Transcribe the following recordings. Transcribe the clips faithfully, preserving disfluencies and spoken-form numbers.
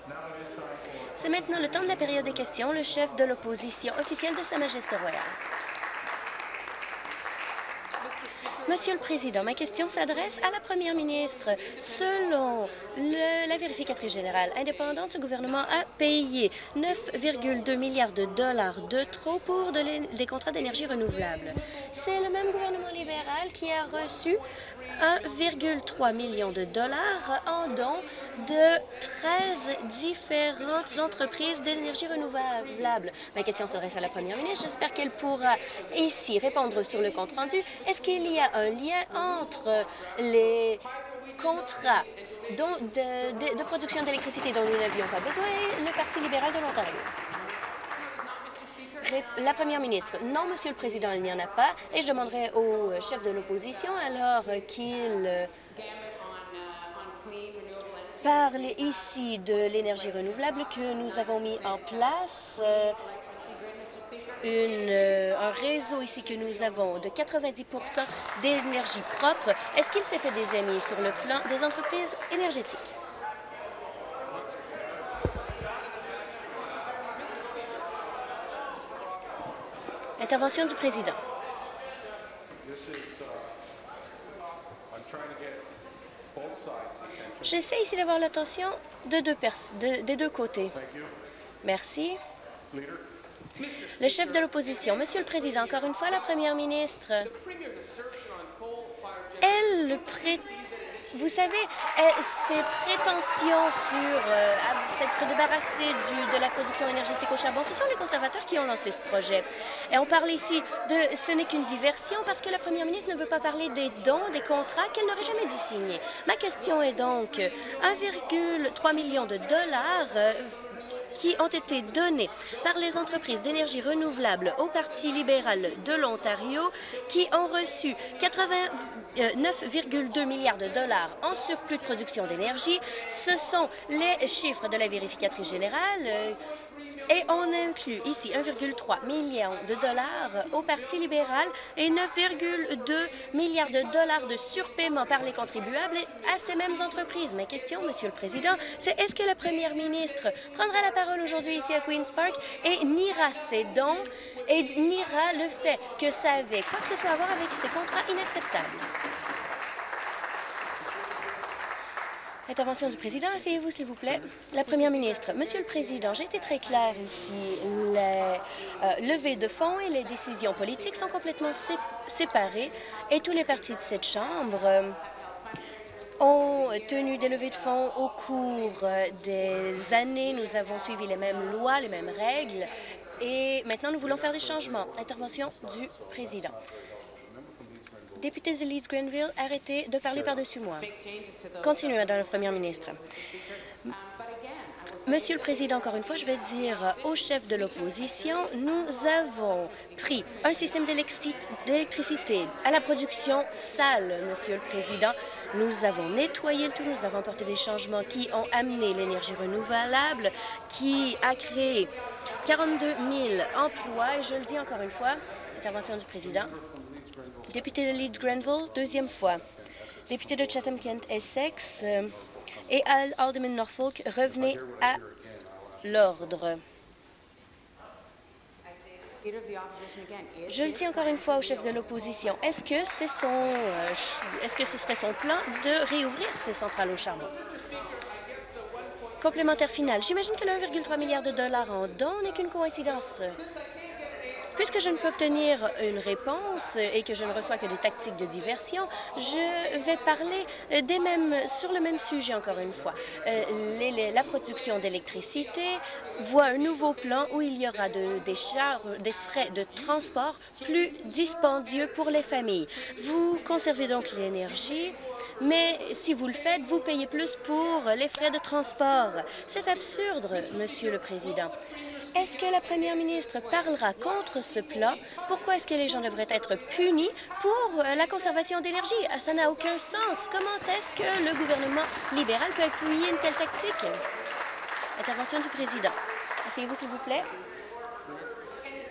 C'est maintenant le temps de la période des questions. Le chef de l'opposition officielle de Sa Majesté royale. Monsieur le Président, ma question s'adresse à la Première ministre. Selon le- la vérificatrice générale indépendante, ce gouvernement a payé neuf virgule deux milliards de dollars de trop pour de l'é- des contrats d'énergie renouvelable. C'est le même gouvernement libéral qui a reçu un virgule trois million de dollars en dons de treize différentes entreprises d'énergie renouvelable. Ma question s'adresse à la Première ministre. J'espère qu'elle pourra ici répondre sur le compte-rendu. Est-ce qu'il y a un lien entre les contrats dont- de, de- de production d'électricité dont nous n'avions pas besoin et le Parti libéral de l'Ontario? Ré- La Première ministre, non, Monsieur le Président, il n'y en a pas, et je demanderai au chef de l'opposition alors qu'il euh, parle ici de l'énergie renouvelable que nous avons mis en place. euh, Une, euh, un réseau ici que nous avons de quatre-vingt-dix pour cent d'énergie propre. Est-ce qu'il s'est fait des amis sur le plan des entreprises énergétiques? Intervention du président. J'essaie ici d'avoir l'attention de deux pers- de- des deux côtés. Merci. Le chef de l'opposition. Monsieur le Président, encore une fois, la Première ministre, elle pré... Vous savez, euh, ses prétentions sur euh, à s'être débarrassé du, de la production énergétique au charbon, ce sont les conservateurs qui ont lancé ce projet. Et on parle ici de ce n'est qu'une diversion parce que la Première ministre ne veut pas parler des dons, des contrats qu'elle n'aurait jamais dû signer. Ma question est donc un virgule trois million de dollars euh, qui ont été donnés par les entreprises d'énergie renouvelable au Parti libéral de l'Ontario, qui ont reçu quatre-vingt-neuf virgule deux milliards de dollars en surplus de production d'énergie. Ce sont les chiffres de la vérificatrice générale. euh, Et on inclut ici un virgule trois million de dollars au Parti libéral et neuf virgule deux milliards de dollars de surpaiement par les contribuables à ces mêmes entreprises. Ma question, Monsieur le Président, c'est est-ce que la Première ministre prendra la parole aujourd'hui ici à Queen's Park et niera ces dons et niera le fait que ça avait quoi que ce soit à voir avec ces contrats inacceptables? Intervention du président. Asseyez-vous, s'il vous plaît. La Première ministre. Monsieur le Président, j'ai été très claire ici. Les euh, levées de fonds et les décisions politiques sont complètement sé séparées et tous les partis de cette Chambre euh, ont tenu des levées de fonds au cours euh, des années. Nous avons suivi les mêmes lois, les mêmes règles et maintenant nous voulons faire des changements. Intervention du président. Député de Leeds-Grenville, arrêtez de parler par-dessus moi. Continuez, Madame la Première ministre. Monsieur le Président, encore une fois, je vais dire au chef de l'opposition, nous avons pris un système d'électricité à la production sale, Monsieur le Président. Nous avons nettoyé le tout, nous avons apporté des changements qui ont amené l'énergie renouvelable, qui a créé quarante-deux mille emplois. Et je le dis encore une fois, intervention du Président. Député de Leeds-Grenville, deuxième fois. Député de Chatham-Kent-Essex euh, et Al Alderman Norfolk, revenez à l'ordre. Je le dis encore une fois au chef de l'opposition. Est-ce que c'est son, euh, est-ce que ce serait son plan de réouvrir ces centrales au charbon? Complémentaire final. J'imagine que le un virgule trois milliard de dollars en dons n'est qu'une coïncidence. Puisque je ne peux obtenir une réponse et que je ne reçois que des tactiques de diversion, je vais parler des mêmes, sur le même sujet encore une fois. Euh, les, les, la production d'électricité voit un nouveau plan où il y aura de, des, charges, des frais de transport plus dispendieux pour les familles. Vous conservez donc l'énergie, mais si vous le faites, vous payez plus pour les frais de transport. C'est absurde, Monsieur le Président. Est-ce que la Première ministre parlera contre ce plan? Pourquoi est-ce que les gens devraient être punis pour la conservation d'énergie? Ça n'a aucun sens. Comment est-ce que le gouvernement libéral peut appuyer une telle tactique? Intervention du président. Asseyez-vous, s'il vous plaît.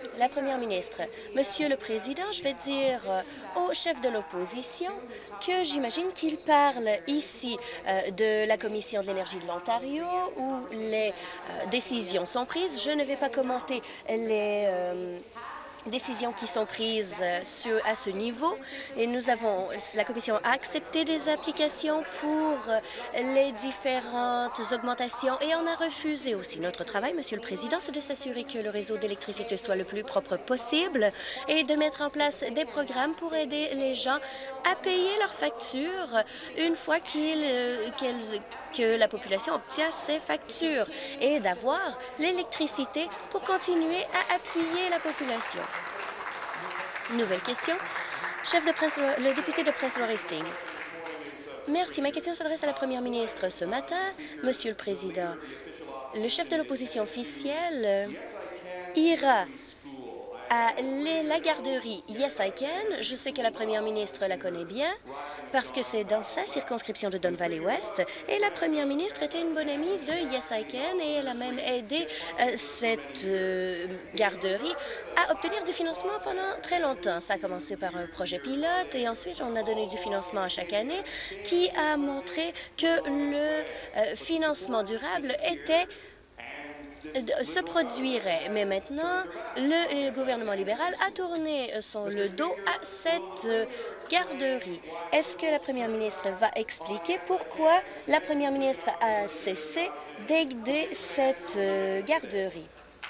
La Première ministre, Monsieur le Président, je vais dire euh, au chef de l'opposition que j'imagine qu'il parle ici euh, de la Commission de l'énergie de l'Ontario où les euh, décisions sont prises. Je ne vais pas commenter les euh, décisions qui sont prises euh, sur, à ce niveau. Et nous avons, la Commission a accepté des applications pour euh, les différentes augmentations et on a refusé aussi. Notre travail, Monsieur le Président, c'est de s'assurer que le réseau d'électricité soit le plus propre possible et de mettre en place des programmes pour aider les gens à payer leurs factures une fois qu'ils, euh, qu'elles, que la population obtient ses factures et d'avoir l'électricité pour continuer à appuyer la population. Nouvelle question. Chef de Prince, le député de Prince Edward Hastings. Merci. Ma question s'adresse à la Première ministre. Ce matin, Monsieur le Président, le chef de l'opposition officielle ira à la garderie Yes I Can. Je sais que la Première ministre la connaît bien parce que c'est dans sa circonscription de Don Valley West. Et la Première ministre était une bonne amie de Yes I Can et elle a même aidé euh, cette euh, garderie à obtenir du financement pendant très longtemps. Ça a commencé par un projet pilote et ensuite on a donné du financement à chaque année qui a montré que le euh, financement durable était se produirait. Mais maintenant, le gouvernement libéral a tourné son, le dos à cette euh, garderie. Est-ce que la Première ministre va expliquer pourquoi la Première ministre a cessé d'aider cette euh, garderie?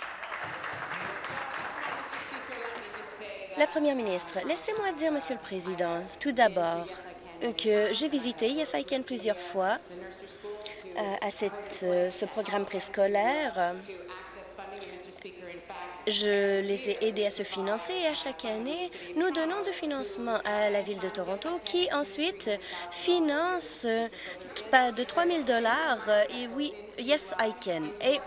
La Première ministre, laissez-moi dire, Monsieur le Président, tout d'abord, que j'ai visité Yes I Can plusieurs fois à cette, ce programme préscolaire. Je les ai aidés à se financer et à chaque année, nous donnons du financement à la Ville de Toronto qui ensuite finance de trois mille dollars et oui, Yes I Can. Et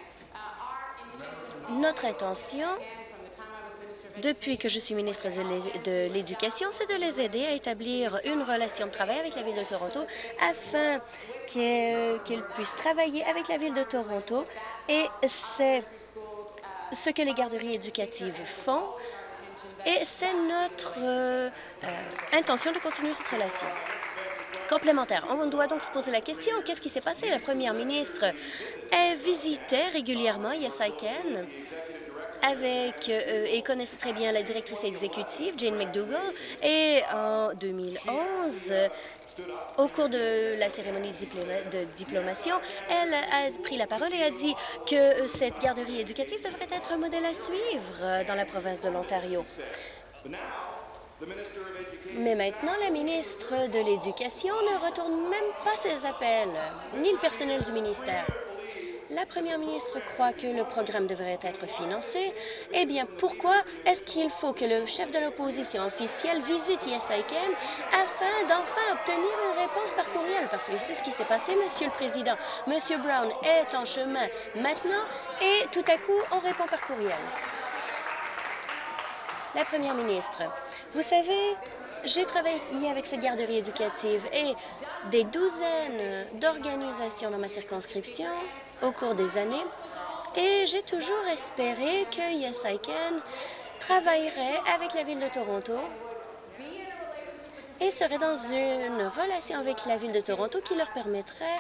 notre intention, depuis que je suis ministre de l'Éducation, c'est de les aider à établir une relation de travail avec la Ville de Toronto afin qu'ils puissent travailler avec la Ville de Toronto. Et c'est ce que les garderies éducatives font. Et c'est notre euh, euh, intention de continuer cette relation. Complémentaire. On doit donc se poser la question, qu'est-ce qui s'est passé? La Première ministre elle visitait régulièrement Yes I Can avec euh, et connaissait très bien la directrice exécutive, Jane McDougall, et en deux mille onze, euh, au cours de la cérémonie de, diploma de diplomation, elle a pris la parole et a dit que cette garderie éducative devrait être un modèle à suivre dans la province de l'Ontario. Mais maintenant, la ministre de l'Éducation ne retourne même pas ses appels, ni le personnel du ministère. La Première ministre croit que le programme devrait être financé. Eh bien, pourquoi est-ce qu'il faut que le chef de l'opposition officielle visite Yes I Can afin d'enfin obtenir une réponse par courriel? Parce que c'est ce qui s'est passé, Monsieur le Président. Monsieur Brown est en chemin maintenant et tout à coup, on répond par courriel. La Première ministre, vous savez, j'ai travaillé avec cette garderie éducative et des douzaines d'organisations dans ma circonscription au cours des années et j'ai toujours espéré que Yes I Can travaillerait avec la Ville de Toronto et serait dans une relation avec la Ville de Toronto qui leur permettrait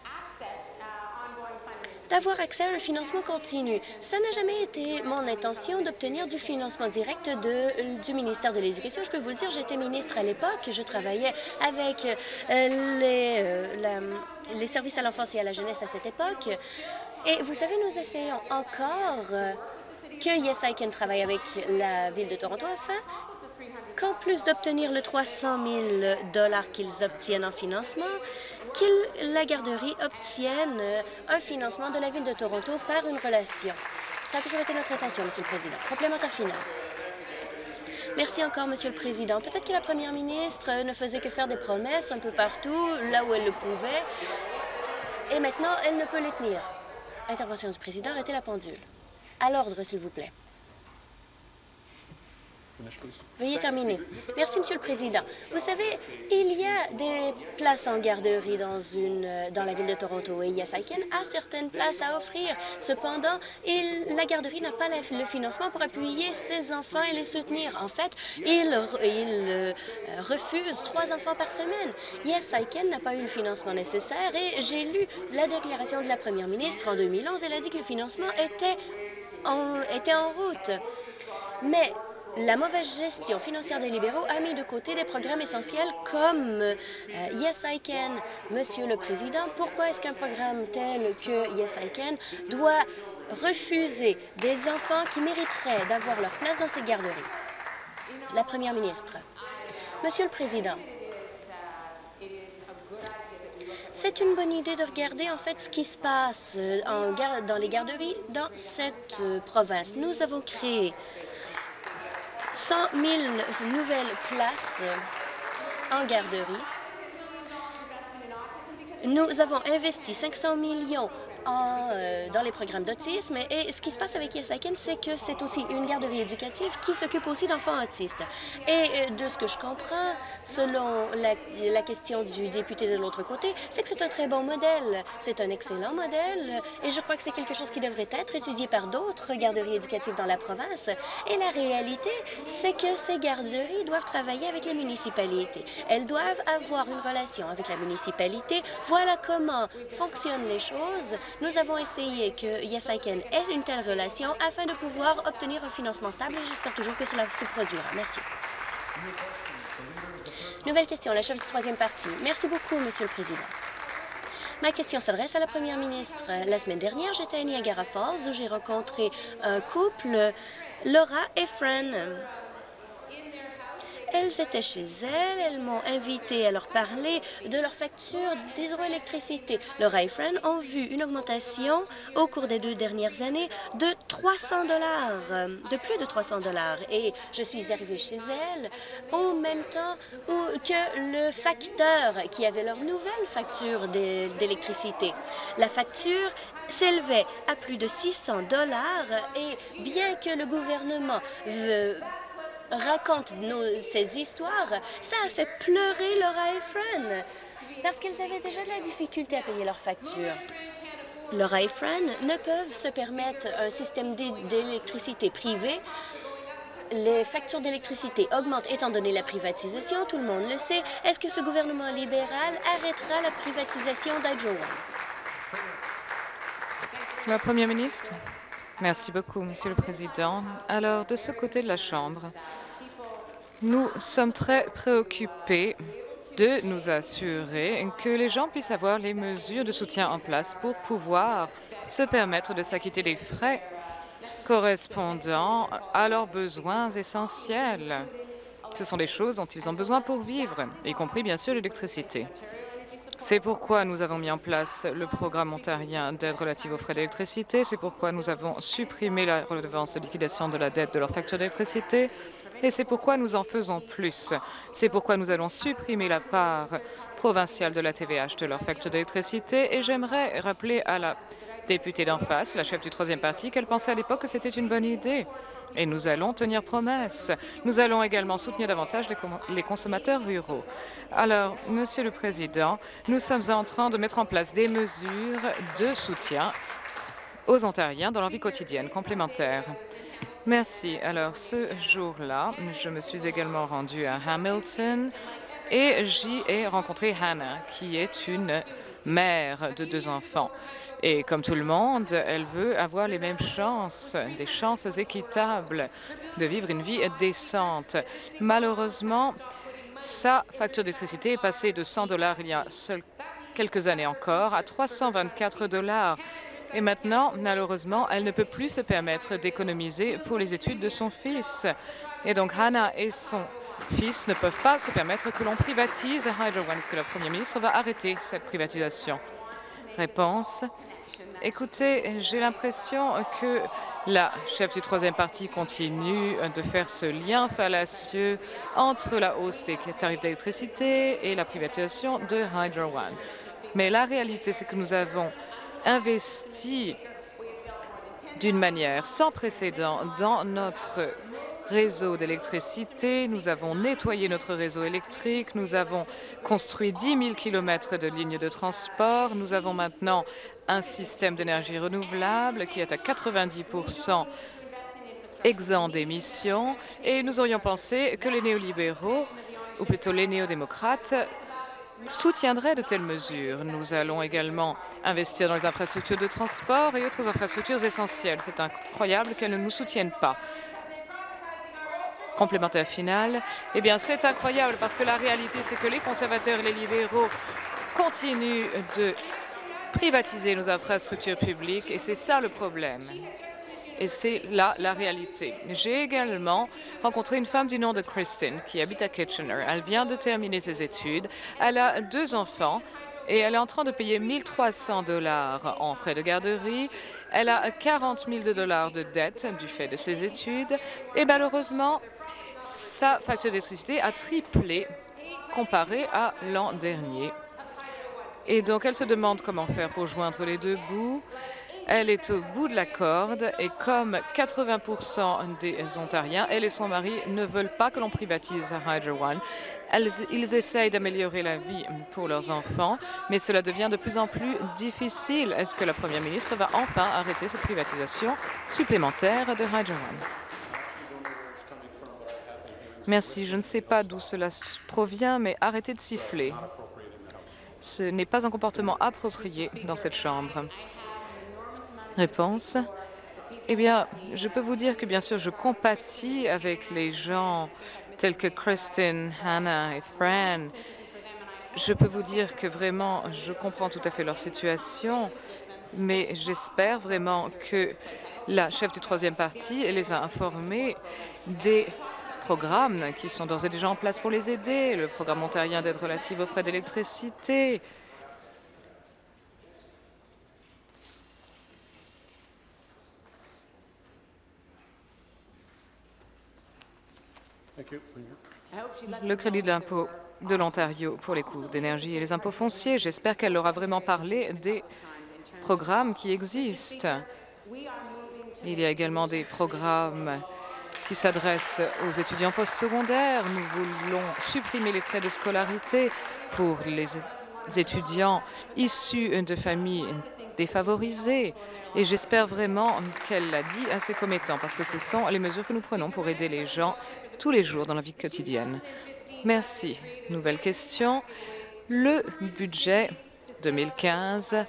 d'avoir accès à un financement continu. Ça n'a jamais été mon intention d'obtenir du financement direct de, du ministère de l'Éducation. Je peux vous le dire, j'étais ministre à l'époque, je travaillais avec euh, les, euh, la, les services à l'enfance et à la jeunesse à cette époque. Et vous savez, nous essayons encore euh, que Yes I Can travaille avec la Ville de Toronto afin qu'en plus d'obtenir le trois cent mille dollars qu'ils obtiennent en financement, qu'il la garderie obtienne un financement de la Ville de Toronto par une relation. Ça a toujours été notre intention, Monsieur le Président. Complémentaire final. Merci encore, Monsieur le Président. Peut-être que la Première ministre ne faisait que faire des promesses un peu partout, là où elle le pouvait, et maintenant, elle ne peut les tenir. Intervention du Président, arrêtez la pendule. À l'ordre, s'il vous plaît. Veuillez terminer. Merci, Monsieur le Président. Vous savez, il y a des places en garderie dans, une, dans la ville de Toronto et Yes I Can a certaines places à offrir. Cependant, il, la garderie n'a pas la, le financement pour appuyer ses enfants et les soutenir. En fait, il, il euh, refuse trois enfants par semaine. Yes I Can n'a pas eu le financement nécessaire et j'ai lu la déclaration de la première ministre en deux mille onze. Elle a dit que le financement était en, était en route. Mais la mauvaise gestion financière des libéraux a mis de côté des programmes essentiels comme euh, Yes I Can. Monsieur le Président, pourquoi est-ce qu'un programme tel que Yes I Can doit refuser des enfants qui mériteraient d'avoir leur place dans ces garderies? La Première ministre. Monsieur le Président, c'est une bonne idée de regarder en fait ce qui se passe en gar dans les garderies dans cette euh, province. Nous avons créé cent mille nouvelles places en garderie. Nous avons investi cinq cents millions en, euh, dans les programmes d'autisme. Et ce qui se passe avec Yes I Can, c'est que c'est aussi une garderie éducative qui s'occupe aussi d'enfants autistes. Et euh, de ce que je comprends, selon la, la question du député de l'autre côté, c'est que c'est un très bon modèle. C'est un excellent modèle. Et je crois que c'est quelque chose qui devrait être étudié par d'autres garderies éducatives dans la province. Et la réalité, c'est que ces garderies doivent travailler avec les municipalités. Elles doivent avoir une relation avec la municipalité. Voilà comment fonctionnent les choses. Nous avons essayé que Yes I Can ait une telle relation afin de pouvoir obtenir un financement stable et j'espère toujours que cela se produira. Merci. Nouvelle question, la chef du troisième parti. Merci beaucoup, Monsieur le Président. Ma question s'adresse à la Première ministre. La semaine dernière, j'étais à Niagara Falls où j'ai rencontré un couple, Laura et Fran. Elles étaient chez elles, elles m'ont invité à leur parler de leur facture d'hydroélectricité. Laura et Fran ont vu une augmentation au cours des deux dernières années de trois cents dollars, de plus de trois cents dollars. Et je suis arrivée chez elles au même temps où, que le facteur qui avait leur nouvelle facture d'électricité. La facture s'élevait à plus de six cents dollars et bien que le gouvernement veut raconte nos, ces histoires, ça a fait pleurer Laura et Fran parce qu'elles avaient déjà de la difficulté à payer leurs factures. Laura et Fran ne peuvent se permettre un système d'électricité privé. Les factures d'électricité augmentent étant donné la privatisation, tout le monde le sait. Est-ce que ce gouvernement libéral arrêtera la privatisation d'Hydro One? La Première ministre. Merci beaucoup, Monsieur le Président. Alors, de ce côté de la Chambre, nous sommes très préoccupés de nous assurer que les gens puissent avoir les mesures de soutien en place pour pouvoir se permettre de s'acquitter des frais correspondant à leurs besoins essentiels. Ce sont des choses dont ils ont besoin pour vivre, y compris bien sûr l'électricité. C'est pourquoi nous avons mis en place le programme ontarien d'aide relative aux frais d'électricité. C'est pourquoi nous avons supprimé la redevance de liquidation de la dette de leur facture d'électricité. Et c'est pourquoi nous en faisons plus. C'est pourquoi nous allons supprimer la part provinciale de la T V H de leur facture d'électricité. Et j'aimerais rappeler à la députée d'en face, la chef du troisième parti, qu'elle pensait à l'époque que c'était une bonne idée. Et nous allons tenir promesse. Nous allons également soutenir davantage les, les consommateurs ruraux. Alors, Monsieur le Président, nous sommes en train de mettre en place des mesures de soutien aux Ontariens dans leur vie quotidienne complémentaires. Merci. Alors, ce jour-là, je me suis également rendue à Hamilton et j'y ai rencontré Hannah, qui est une mère de deux enfants. Et comme tout le monde, elle veut avoir les mêmes chances, des chances équitables de vivre une vie décente. Malheureusement, sa facture d'électricité est passée de cent dollars il y a seul quelques années encore à trois cent vingt-quatre dollars. Et maintenant, malheureusement, elle ne peut plus se permettre d'économiser pour les études de son fils. Et donc, Hannah et son fils ne peuvent pas se permettre que l'on privatise Hydro One. Est-ce que la Première ministre va arrêter cette privatisation? Réponse. Écoutez, j'ai l'impression que la chef du troisième parti continue de faire ce lien fallacieux entre la hausse des tarifs d'électricité et la privatisation de Hydro One. Mais la réalité, c'est que nous avons investi d'une manière sans précédent dans notre réseau d'électricité, nous avons nettoyé notre réseau électrique, nous avons construit dix mille kilomètres de lignes de transport, nous avons maintenant un système d'énergie renouvelable qui est à quatre-vingt-dix pour cent exempt d'émissions, et nous aurions pensé que les néolibéraux, ou plutôt les néo-démocrates, soutiendraient de telles mesures. Nous allons également investir dans les infrastructures de transport et autres infrastructures essentielles. C'est incroyable qu'elles ne nous soutiennent pas. Complémentaire final, eh bien, c'est incroyable parce que la réalité, c'est que les conservateurs et les libéraux continuent de privatiser nos infrastructures publiques et c'est ça le problème. Et c'est là la réalité. J'ai également rencontré une femme du nom de Kristen qui habite à Kitchener. Elle vient de terminer ses études. Elle a deux enfants et elle est en train de payer mille trois cents dollars en frais de garderie. Elle a quarante mille dollars de dette du fait de ses études. Et malheureusement, sa facture d'électricité a triplé comparée à l'an dernier. Et donc, elle se demande comment faire pour joindre les deux bouts. Elle est au bout de la corde et comme quatre-vingts pour cent des Ontariens, elle et son mari ne veulent pas que l'on privatise Hydro One. Elles, ils essayent d'améliorer la vie pour leurs enfants, mais cela devient de plus en plus difficile. Est-ce que la première ministre va enfin arrêter cette privatisation supplémentaire de Hydro One? Merci. Je ne sais pas d'où cela provient, mais arrêtez de siffler. Ce n'est pas un comportement approprié dans cette Chambre. Réponse. Eh bien, je peux vous dire que, bien sûr, je compatis avec les gens tels que Kristen, Hannah et Fran. Je peux vous dire que, vraiment, je comprends tout à fait leur situation, mais j'espère vraiment que la chef du troisième parti les a informés des programmes qui sont d'ores et déjà en place pour les aider, le programme ontarien d'aide relative aux frais d'électricité. Le crédit de l'impôt de l'Ontario pour les coûts d'énergie et les impôts fonciers. J'espère qu'elle aura vraiment parlé des programmes qui existent. Il y a également des programmes qui s'adressent aux étudiants postsecondaires. Nous voulons supprimer les frais de scolarité pour les étudiants issus de familles défavorisées. Et j'espère vraiment qu'elle l'a dit à ses commettants, parce que ce sont les mesures que nous prenons pour aider les gens tous les jours dans la vie quotidienne. Merci. Nouvelle question. Le budget deux mille quinze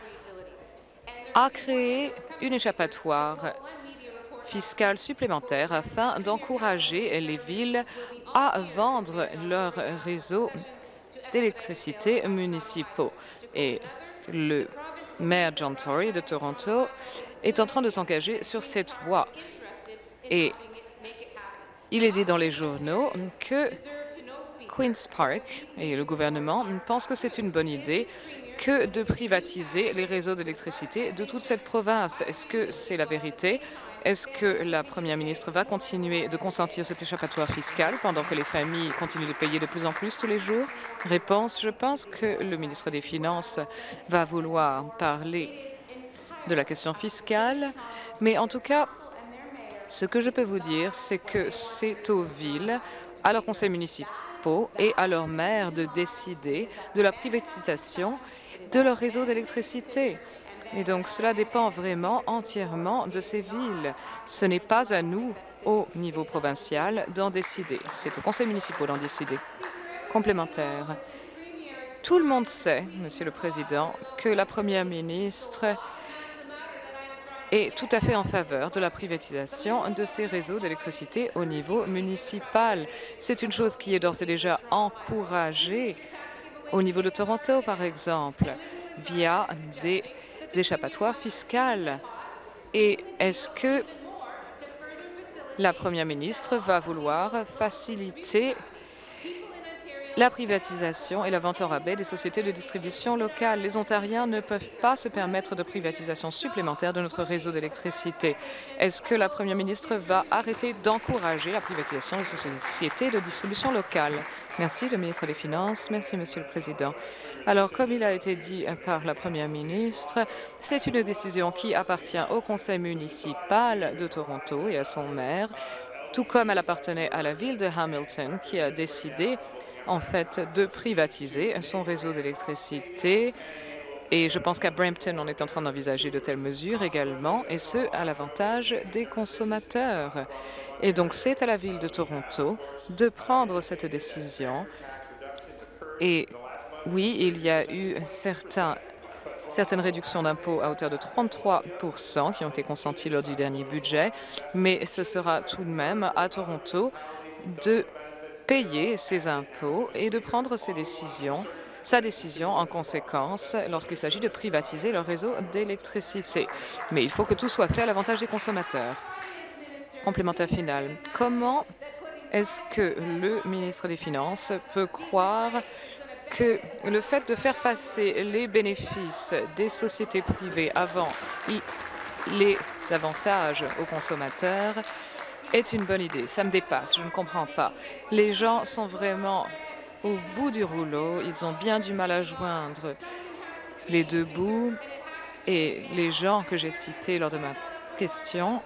a créé une échappatoire fiscale supplémentaire afin d'encourager les villes à vendre leurs réseaux d'électricité municipaux. Et le maire John Tory de Toronto est en train de s'engager sur cette voie. Et il est dit dans les journaux que Queen's Park et le gouvernement pensent que c'est une bonne idée que de privatiser les réseaux d'électricité de toute cette province. Est-ce que c'est la vérité? Est-ce que la première ministre va continuer de consentir cet échappatoire fiscal pendant que les familles continuent de payer de plus en plus tous les jours? Réponse, je pense que le ministre des Finances va vouloir parler de la question fiscale, mais en tout cas, ce que je peux vous dire, c'est que c'est aux villes, à leurs conseils municipaux et à leurs maires de décider de la privatisation de leur réseau d'électricité. Et donc, cela dépend vraiment entièrement de ces villes. Ce n'est pas à nous, au niveau provincial, d'en décider. C'est aux conseils municipaux d'en décider. Complémentaire. Tout le monde sait, Monsieur le Président, que la première ministre est tout à fait en faveur de la privatisation de ces réseaux d'électricité au niveau municipal. C'est une chose qui est d'ores et déjà encouragée au niveau de Toronto, par exemple, via des échappatoires fiscales. Et est-ce que la première ministre va vouloir faciliter la privatisation et la vente en rabais des sociétés de distribution locales? Les Ontariens ne peuvent pas se permettre de privatisation supplémentaire de notre réseau d'électricité. Est-ce que la première ministre va arrêter d'encourager la privatisation des sociétés de distribution locale? Merci, le ministre des Finances. Merci, Monsieur le Président. Alors, comme il a été dit par la première ministre, c'est une décision qui appartient au conseil municipal de Toronto et à son maire tout comme elle appartenait à la ville de Hamilton, qui a décidé en fait de privatiser son réseau d'électricité. Et je pense qu'à Brampton, on est en train d'envisager de telles mesures également, et ce, à l'avantage des consommateurs. Et donc, c'est à la ville de Toronto de prendre cette décision. Et oui, il y a eu certains, certaines réductions d'impôts à hauteur de trente-trois pour cent qui ont été consenties lors du dernier budget, mais ce sera tout de même à Toronto de payer ses impôts et de prendre ses décisions, sa décision en conséquence lorsqu'il s'agit de privatiser le réseau d'électricité. Mais il faut que tout soit fait à l'avantage des consommateurs. Complémentaire final. Comment est-ce que le ministre des Finances peut croire que le fait de faire passer les bénéfices des sociétés privées avant les avantages aux consommateurs est une bonne idée? Ça me dépasse, je ne comprends pas. Les gens sont vraiment au bout du rouleau, ils ont bien du mal à joindre les deux bouts, et les gens que j'ai cités lors de ma question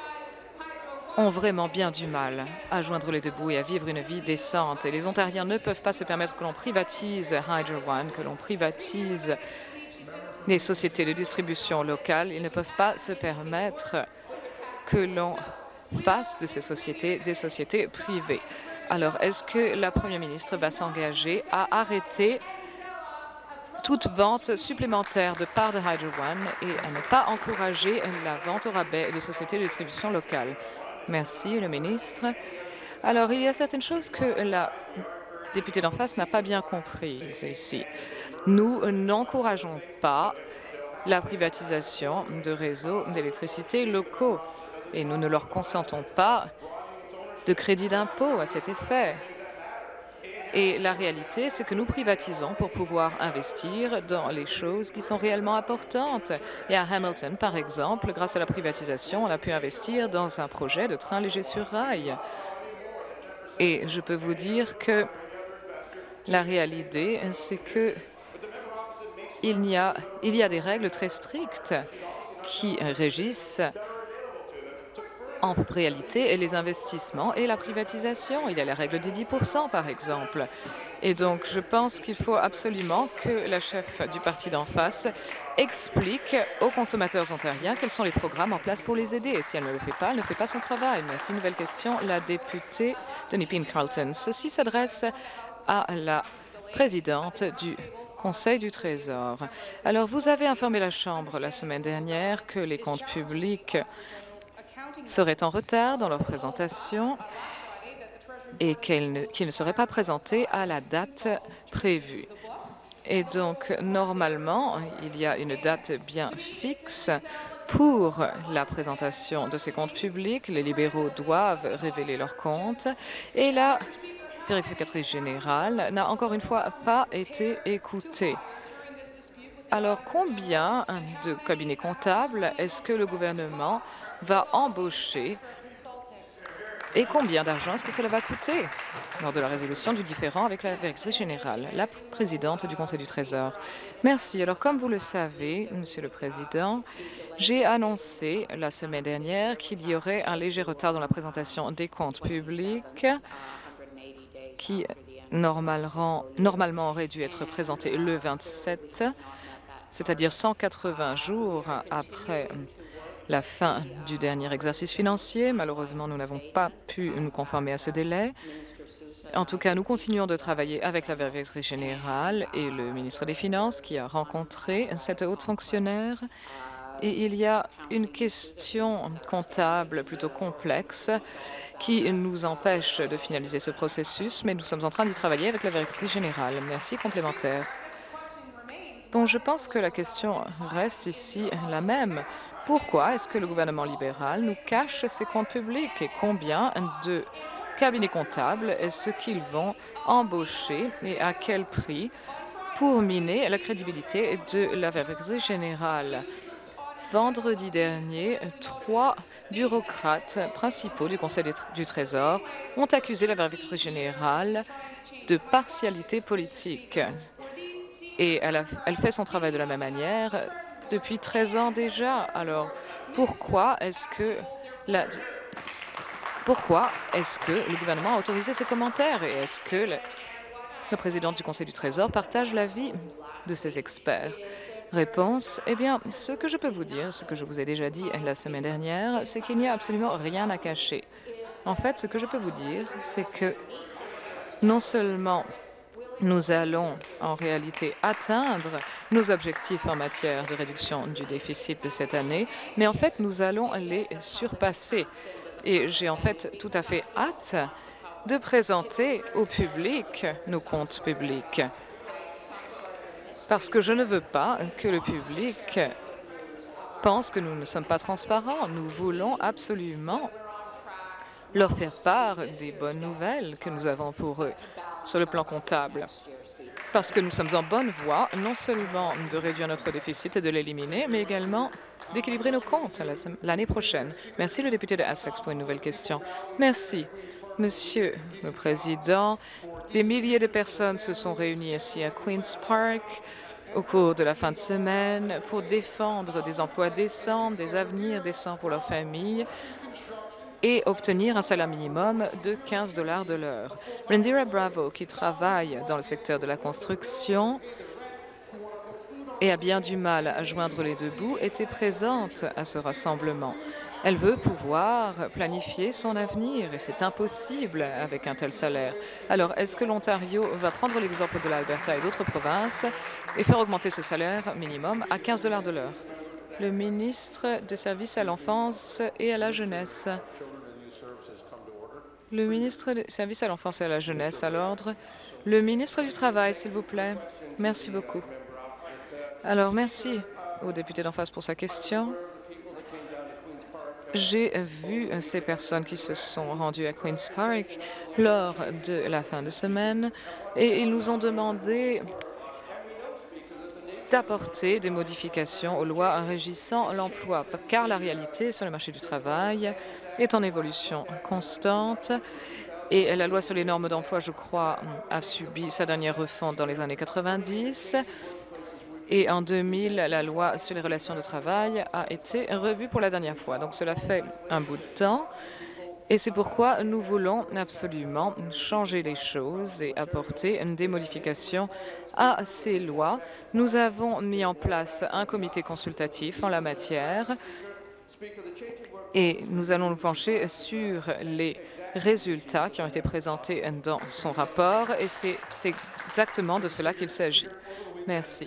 ont vraiment bien du mal à joindre les deux bouts et à vivre une vie décente. Et les Ontariens ne peuvent pas se permettre que l'on privatise Hydro One, que l'on privatise les sociétés de distribution locales. Ils ne peuvent pas se permettre que l'on fasse de ces sociétés des sociétés privées. Alors, est-ce que la Première ministre va s'engager à arrêter toute vente supplémentaire de parts de Hydro One et à ne pas encourager la vente au rabais de sociétés de distribution locale? Merci, le ministre. Alors, il y a certaines choses que la députée d'en face n'a pas bien comprises ici. Nous n'encourageons pas la privatisation de réseaux d'électricité locaux et nous ne leur consentons pas de crédit d'impôt à cet effet. Et la réalité, c'est que nous privatisons pour pouvoir investir dans les choses qui sont réellement importantes. Et à Hamilton, par exemple, grâce à la privatisation, on a pu investir dans un projet de train léger sur rail. Et je peux vous dire que la réalité, c'est que il y a, il y a des règles très strictes qui régissent en réalité les investissements et la privatisation. Il y a la règle des dix pour cent, par exemple. Et donc, je pense qu'il faut absolument que la chef du parti d'en face explique aux consommateurs ontariens quels sont les programmes en place pour les aider. Et si elle ne le fait pas, elle ne fait pas son travail. Merci. Nouvelle question, la députée de Nepean-Carleton. Ceci s'adresse à la présidente du Conseil du Trésor. Alors, vous avez informé la Chambre la semaine dernière que les comptes publics seraient en retard dans leur présentation et qu'ils ne, qu'ils ne seraient pas présentés à la date prévue. Et donc, normalement, il y a une date bien fixe pour la présentation de ces comptes publics. Les libéraux doivent révéler leurs comptes et la vérificatrice générale n'a encore une fois pas été écoutée. Alors, combien de cabinets comptables est-ce que le gouvernement va embaucher et combien d'argent est-ce que cela va coûter lors de la résolution du différend avec la vérificatrice générale, la présidente du Conseil du Trésor? Merci. Alors, comme vous le savez, Monsieur le Président, j'ai annoncé la semaine dernière qu'il y aurait un léger retard dans la présentation des comptes publics qui normalement, normalement aurait dû être présenté le vingt-sept, c'est-à-dire cent quatre-vingts jours après la fin du dernier exercice financier. Malheureusement, nous n'avons pas pu nous conformer à ce délai. En tout cas, nous continuons de travailler avec la vérificatrice générale et le ministre des Finances qui a rencontré cette haute fonctionnaire. Et il y a une question comptable plutôt complexe qui nous empêche de finaliser ce processus, mais nous sommes en train d'y travailler avec la vérificatrice générale. Merci. Complémentaire. Bon, je pense que la question reste ici la même. Pourquoi est-ce que le gouvernement libéral nous cache ses comptes publics et combien de cabinets comptables est-ce qu'ils vont embaucher et à quel prix pour miner la crédibilité de la vérificatrice générale? Vendredi dernier, trois bureaucrates principaux du Conseil du Trésor ont accusé la vérificatrice générale de partialité politique. Et elle, a, elle fait son travail de la même manière depuis treize ans déjà. Alors, pourquoi est-ce que la pourquoi est-ce que le gouvernement a autorisé ces commentaires et est-ce que le, le président du Conseil du Trésor partage l'avis de ces experts? Réponse, eh bien, ce que je peux vous dire, ce que je vous ai déjà dit la semaine dernière, c'est qu'il n'y a absolument rien à cacher. En fait, ce que je peux vous dire, c'est que non seulement nous allons en réalité atteindre nos objectifs en matière de réduction du déficit de cette année, mais en fait, nous allons les surpasser. Et j'ai en fait tout à fait hâte de présenter au public nos comptes publics. Parce que je ne veux pas que le public pense que nous ne sommes pas transparents. Nous voulons absolument leur faire part des bonnes nouvelles que nous avons pour eux sur le plan comptable. Parce que nous sommes en bonne voie, non seulement de réduire notre déficit et de l'éliminer, mais également d'équilibrer nos comptes l'année prochaine. Merci, le député de Essex, pour une nouvelle question. Merci. Monsieur le Président, des milliers de personnes se sont réunies ici à Queen's Park au cours de la fin de semaine pour défendre des emplois décents, des avenirs décents pour leurs familles et obtenir un salaire minimum de quinze dollars de l'heure. Rindira Bravo, qui travaille dans le secteur de la construction et a bien du mal à joindre les deux bouts, était présente à ce rassemblement. Elle veut pouvoir planifier son avenir et c'est impossible avec un tel salaire. Alors, est-ce que l'Ontario va prendre l'exemple de l'Alberta et d'autres provinces et faire augmenter ce salaire minimum à quinze dollars de l'heure? Le ministre des Services à l'enfance et à la jeunesse. Le ministre des Services à l'enfance et à la jeunesse à l'ordre. Le ministre du Travail, s'il vous plaît. Merci beaucoup. Alors, merci au député d'en face pour sa question. J'ai vu ces personnes qui se sont rendues à Queen's Park lors de la fin de semaine et ils nous ont demandé d'apporter des modifications aux lois régissant l'emploi, car la réalité sur le marché du travail est en évolution constante et la loi sur les normes d'emploi, je crois, a subi sa dernière refonte dans les années quatre-vingt-dix. Et en deux mille, la loi sur les relations de travail a été revue pour la dernière fois. Donc cela fait un bout de temps. Et c'est pourquoi nous voulons absolument changer les choses et apporter des modifications à ces lois. Nous avons mis en place un comité consultatif en la matière et nous allons nous pencher sur les résultats qui ont été présentés dans son rapport et c'est exactement de cela qu'il s'agit. Merci.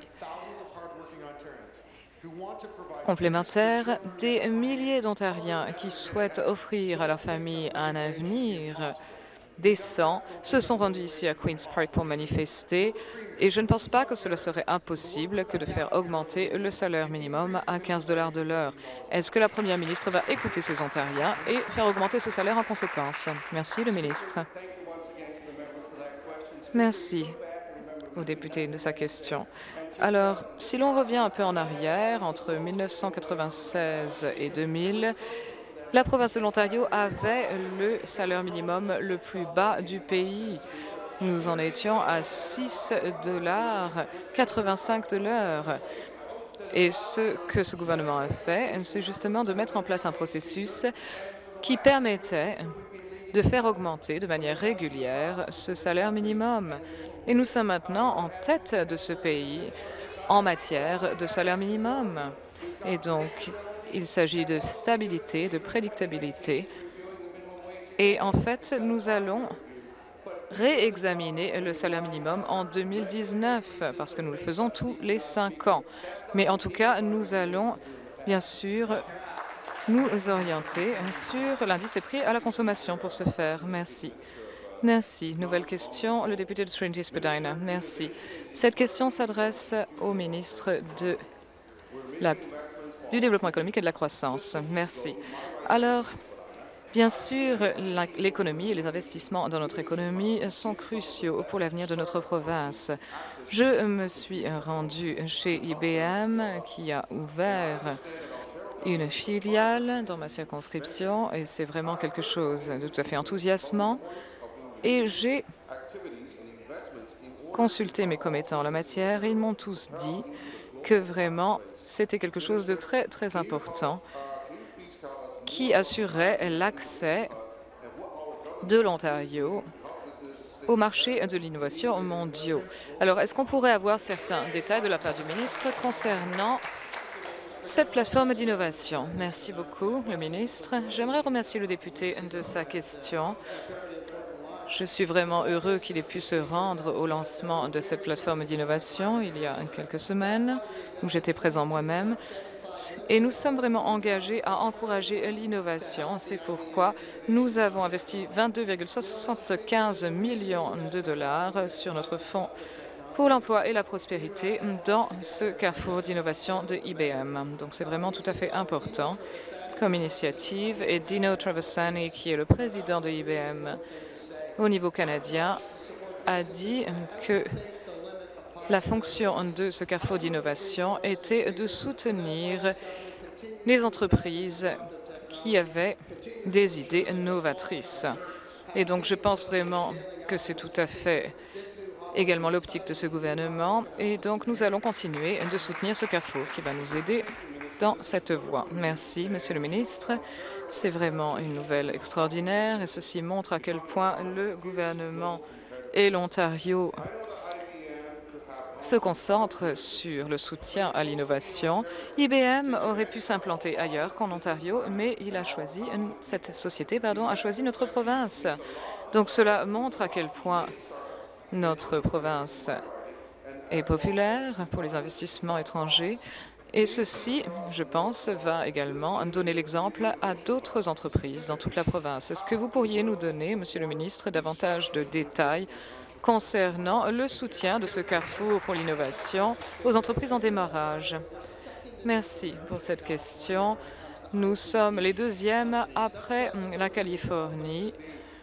Complémentaire, des milliers d'Ontariens qui souhaitent offrir à leur famille un avenir décent se sont rendus ici à Queen's Park pour manifester et je ne pense pas que cela serait impossible que de faire augmenter le salaire minimum à quinze dollars de l'heure. Est-ce que la première ministre va écouter ces Ontariens et faire augmenter ce salaire en conséquence? Merci, le ministre. Merci au député de sa question. Alors, si l'on revient un peu en arrière, entre mille neuf cent quatre-vingt-seize et deux mille, la province de l'Ontario avait le salaire minimum le plus bas du pays. Nous en étions à six dollars quatre-vingt-cinq de l'heure. Et ce que ce gouvernement a fait, c'est justement de mettre en place un processus qui permettait de faire augmenter de manière régulière ce salaire minimum. Et nous sommes maintenant en tête de ce pays en matière de salaire minimum. Et donc, il s'agit de stabilité, de prédictabilité. Et en fait, nous allons réexaminer le salaire minimum en deux mille dix-neuf, parce que nous le faisons tous les cinq ans. Mais en tout cas, nous allons bien sûr nous orienter sur l'indice des prix à la consommation pour ce faire. Merci. Merci. Nouvelle question, le député de Trinity-Spadina. Merci. Cette question s'adresse au ministre de la, du Développement économique et de la croissance. Merci. Alors, bien sûr, l'économie et les investissements dans notre économie sont cruciaux pour l'avenir de notre province. Je me suis rendue chez I B M qui a ouvert une filiale dans ma circonscription et c'est vraiment quelque chose de tout à fait enthousiasmant. Et j'ai consulté mes commettants en la matière et ils m'ont tous dit que vraiment c'était quelque chose de très, très important qui assurait l'accès de l'Ontario au marché de l'innovation mondiaux. Alors, est-ce qu'on pourrait avoir certains détails de la part du ministre concernant cette plateforme d'innovation? Merci beaucoup, le ministre. J'aimerais remercier le député de sa question. Je suis vraiment heureux qu'il ait pu se rendre au lancement de cette plateforme d'innovation il y a quelques semaines, où j'étais présent moi-même. Et nous sommes vraiment engagés à encourager l'innovation. C'est pourquoi nous avons investi vingt-deux virgule soixante-quinze millions de dollars sur notre fonds pour l'emploi et la prospérité dans ce carrefour d'innovation de I B M. Donc c'est vraiment tout à fait important comme initiative. Et Dino Traversani, qui est le président de I B M au niveau canadien, a dit que la fonction de ce carrefour d'innovation était de soutenir les entreprises qui avaient des idées novatrices. Et donc, je pense vraiment que c'est tout à fait également l'optique de ce gouvernement. Et donc, nous allons continuer de soutenir ce carrefour qui va nous aider dans cette voie. Merci, Monsieur le ministre. C'est vraiment une nouvelle extraordinaire et ceci montre à quel point le gouvernement et l'Ontario se concentrent sur le soutien à l'innovation. I B M aurait pu s'implanter ailleurs qu'en Ontario, mais il a choisi, cette société pardon, a choisi notre province. Donc cela montre à quel point notre province est populaire pour les investissements étrangers. Et ceci, je pense, va également donner l'exemple à d'autres entreprises dans toute la province. Est-ce que vous pourriez nous donner, Monsieur le ministre, davantage de détails concernant le soutien de ce carrefour pour l'innovation aux entreprises en démarrage? Merci pour cette question. Nous sommes les deuxièmes après la Californie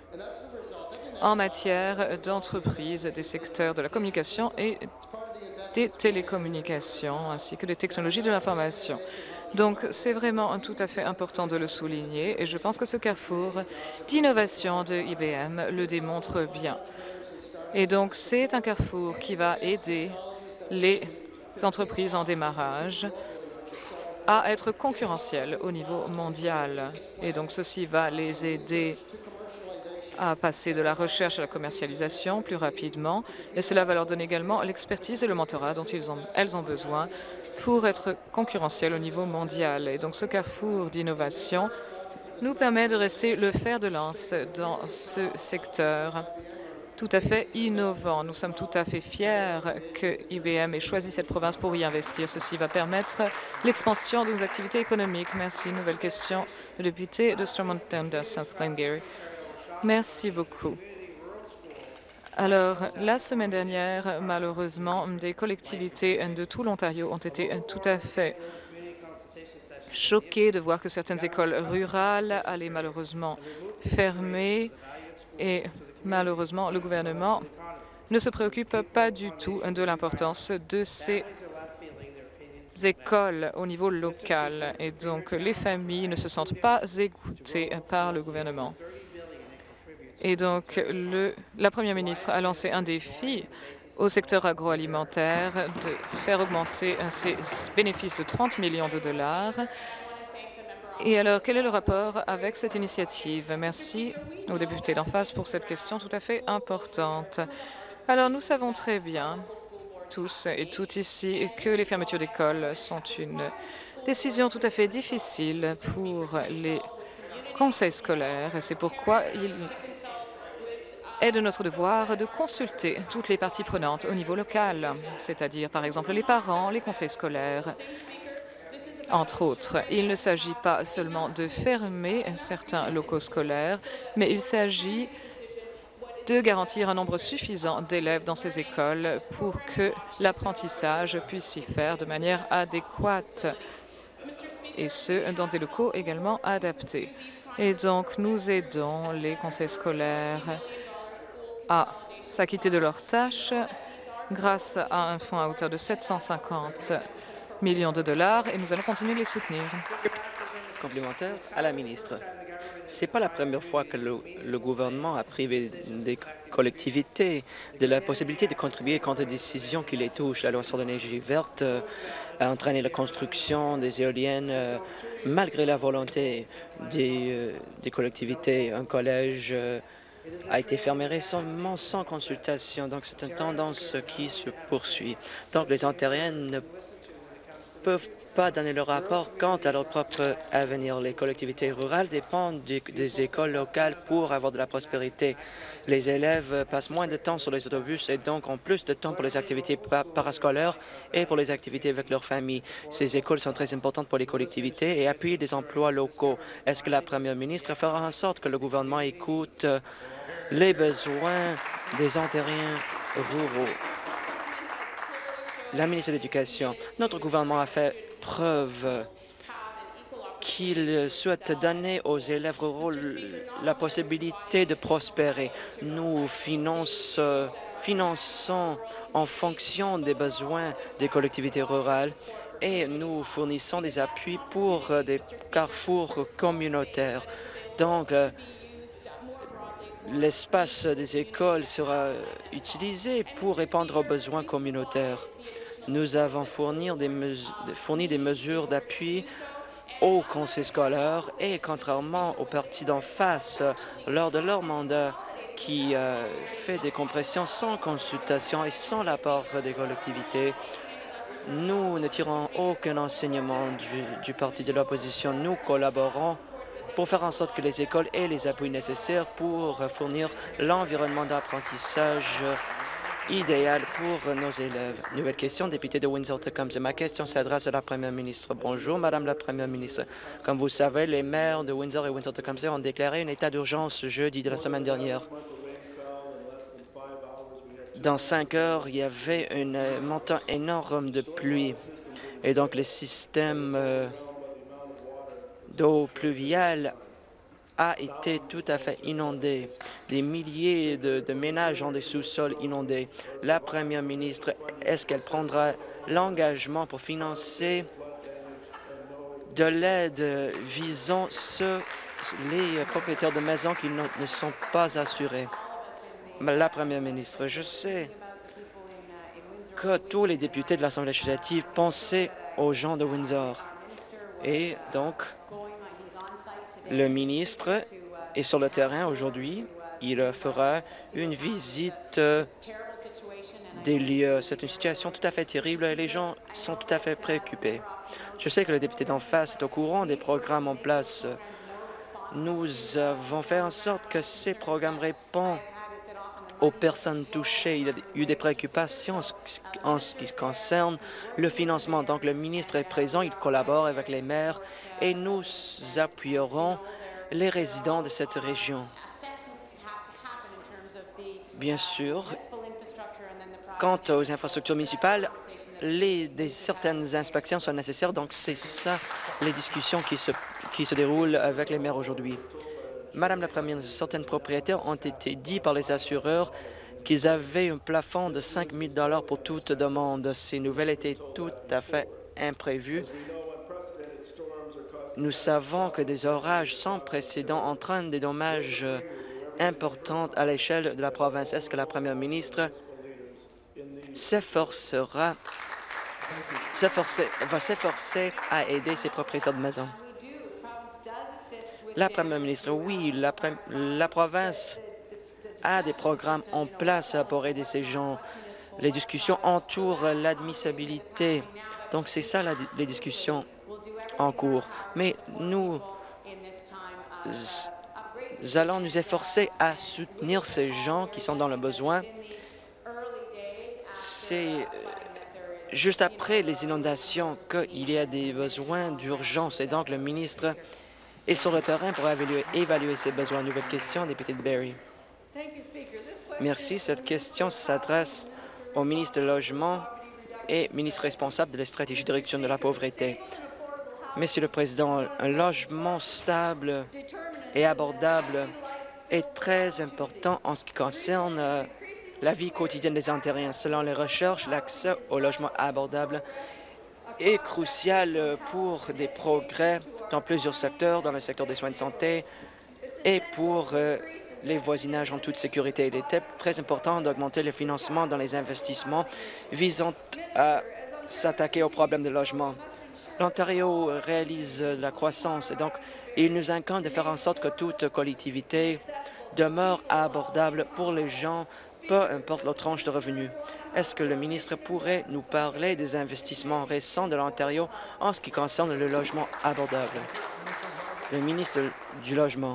en matière d'entreprises des secteurs de la communication et des télécommunications, ainsi que des technologies de l'information. Donc, c'est vraiment tout à fait important de le souligner et je pense que ce carrefour d'innovation de I B M le démontre bien. Et donc, c'est un carrefour qui va aider les entreprises en démarrage à être concurrentielles au niveau mondial. Et donc, ceci va les aider à passer de la recherche à la commercialisation plus rapidement. Et cela va leur donner également l'expertise et le mentorat dont ils ont, elles ont besoin pour être concurrentielles au niveau mondial. Et donc, ce carrefour d'innovation nous permet de rester le fer de lance dans ce secteur tout à fait innovant. Nous sommes tout à fait fiers que I B M ait choisi cette province pour y investir. Ceci va permettre l'expansion de nos activités économiques. Merci. Nouvelle question, le député de Stormont-Dundas, South Glengarry. Merci beaucoup. Alors, la semaine dernière, malheureusement, des collectivités de tout l'Ontario ont été tout à fait choquées de voir que certaines écoles rurales allaient malheureusement fermer et malheureusement, le gouvernement ne se préoccupe pas du tout de l'importance de ces écoles au niveau local. Et donc, les familles ne se sentent pas écoutées par le gouvernement. Et donc, le, la première ministre a lancé un défi au secteur agroalimentaire de faire augmenter ses bénéfices de trente millions de dollars. Et alors, quel est le rapport avec cette initiative? Merci au député d'en face pour cette question tout à fait importante. Alors, nous savons très bien, tous et toutes ici, que les fermetures d'écoles sont une décision tout à fait difficile pour les conseils scolaires. Et c'est pourquoi il est de notre devoir de consulter toutes les parties prenantes au niveau local, c'est-à-dire, par exemple, les parents, les conseils scolaires, entre autres. Il ne s'agit pas seulement de fermer certains locaux scolaires, mais il s'agit de garantir un nombre suffisant d'élèves dans ces écoles pour que l'apprentissage puisse s'y faire de manière adéquate, et ce, dans des locaux également adaptés. Et donc, nous aidons les conseils scolaires à s'acquitter de leurs tâches grâce à un fonds à hauteur de sept cent cinquante millions de dollars et nous allons continuer de les soutenir. Complémentaire à la ministre. Ce n'est pas la première fois que le, le gouvernement a privé des collectivités de la possibilité de contribuer contre des décisions qui les touchent. La loi sur l'énergie verte euh, a entraîné la construction des éoliennes euh, malgré la volonté des, euh, des collectivités. Un collège euh, a été fermé récemment sans consultation. Donc, c'est une tendance qui se poursuit. Donc, les Ontariens ne peuvent pas donner leur rapport quant à leur propre avenir. Les collectivités rurales dépendent du- des écoles locales pour avoir de la prospérité. Les élèves passent moins de temps sur les autobus et donc ont plus de temps pour les activités pa- parascolaires et pour les activités avec leur famille. Ces écoles sont très importantes pour les collectivités et appuient des emplois locaux. Est-ce que la première ministre fera en sorte que le gouvernement écoute euh, les besoins des Ontariens ruraux? La ministre de l'Éducation, notre gouvernement a fait preuve qu'il souhaite donner aux élèves ruraux la possibilité de prospérer. Nous finance, euh, finançons en fonction des besoins des collectivités rurales et nous fournissons des appuis pour euh, des carrefours communautaires. Donc, euh, l'espace des écoles sera utilisé pour répondre aux besoins communautaires. Nous avons fourni des, mes- fourni des mesures d'appui aux conseils scolaires et, contrairement aux partis d'en face, lors de leur mandat, qui euh, fait des compressions sans consultation et sans l'apport des collectivités, nous ne tirons aucun enseignement du, du parti de l'opposition. Nous collaborons pour faire en sorte que les écoles aient les appuis nécessaires pour fournir l'environnement d'apprentissage idéal pour nos élèves. Nouvelle question, député de Windsor-Tecumseh. Ma question s'adresse à la première ministre. Bonjour, Madame la première ministre. Comme vous savez, les maires de Windsor et Windsor-Tecumseh ont déclaré un état d'urgence jeudi de la semaine dernière. Dans cinq heures, il y avait un montant énorme de pluie. Et donc, le système euh, d'eau pluviale a été tout à fait inondé. Des milliers de, de ménages ont des sous-sols inondés. La première ministre, est-ce qu'elle prendra l'engagement pour financer de l'aide visant ceux, les propriétaires de maisons qui ne, ne sont pas assurés? La première ministre, je sais que tous les députés de l'Assemblée législative pensaient aux gens de Windsor. Et donc, le ministre est sur le terrain aujourd'hui. Il fera une visite euh, des lieux. C'est une situation tout à fait terrible et les gens sont tout à fait préoccupés. Je sais que le député d'en face est au courant des programmes en place. Nous avons fait en sorte que ces programmes répondent aux personnes touchées. Il y a eu des préoccupations en ce qui concerne le financement. Donc, le ministre est présent, il collabore avec les maires et nous appuierons les résidents de cette région. Bien sûr, quant aux infrastructures municipales, les, des, certaines inspections sont nécessaires, donc c'est ça les discussions qui se, qui se déroulent avec les maires aujourd'hui. Madame la Première ministre, certains propriétaires ont été dit par les assureurs qu'ils avaient un plafond de cinq mille dollars pour toute demande. Ces nouvelles étaient tout à fait imprévues. Nous savons que des orages sans précédent entraînent des dommages importants à l'échelle de la province. Est-ce que la Première ministre s'efforcera, s'efforcer, va s'efforcer à aider ces propriétaires de maisons? La Première ministre, oui, la, la province a des programmes en place pour aider ces gens. Les discussions entourent l'admissibilité. Donc, c'est ça la, les discussions en cours. Mais nous allons nous efforcer à soutenir ces gens qui sont dans le besoin. C'est juste après les inondations qu'il y a des besoins d'urgence. Et donc, le ministre est sur le terrain pour évaluer, évaluer ces besoins. Nouvelle question, député de Barrie. Merci. Cette question s'adresse au ministre du Logement et ministre responsable de la stratégie de réduction de la pauvreté. Monsieur le Président, un logement stable et abordable est très important en ce qui concerne euh, la vie quotidienne des Ontariens. Selon les recherches, l'accès au logement abordable est crucial pour des progrès dans plusieurs secteurs, dans le secteur des soins de santé et pour euh, les voisinages en toute sécurité. Il était très important d'augmenter le financement dans les investissements visant à s'attaquer aux problèmes de logement. L'Ontario réalise la croissance et donc il nous incombe de faire en sorte que toute collectivité demeure abordable pour les gens, peu importe leur tranche de revenus. Est-ce que le ministre pourrait nous parler des investissements récents de l'Ontario en ce qui concerne le logement abordable? Le ministre du Logement.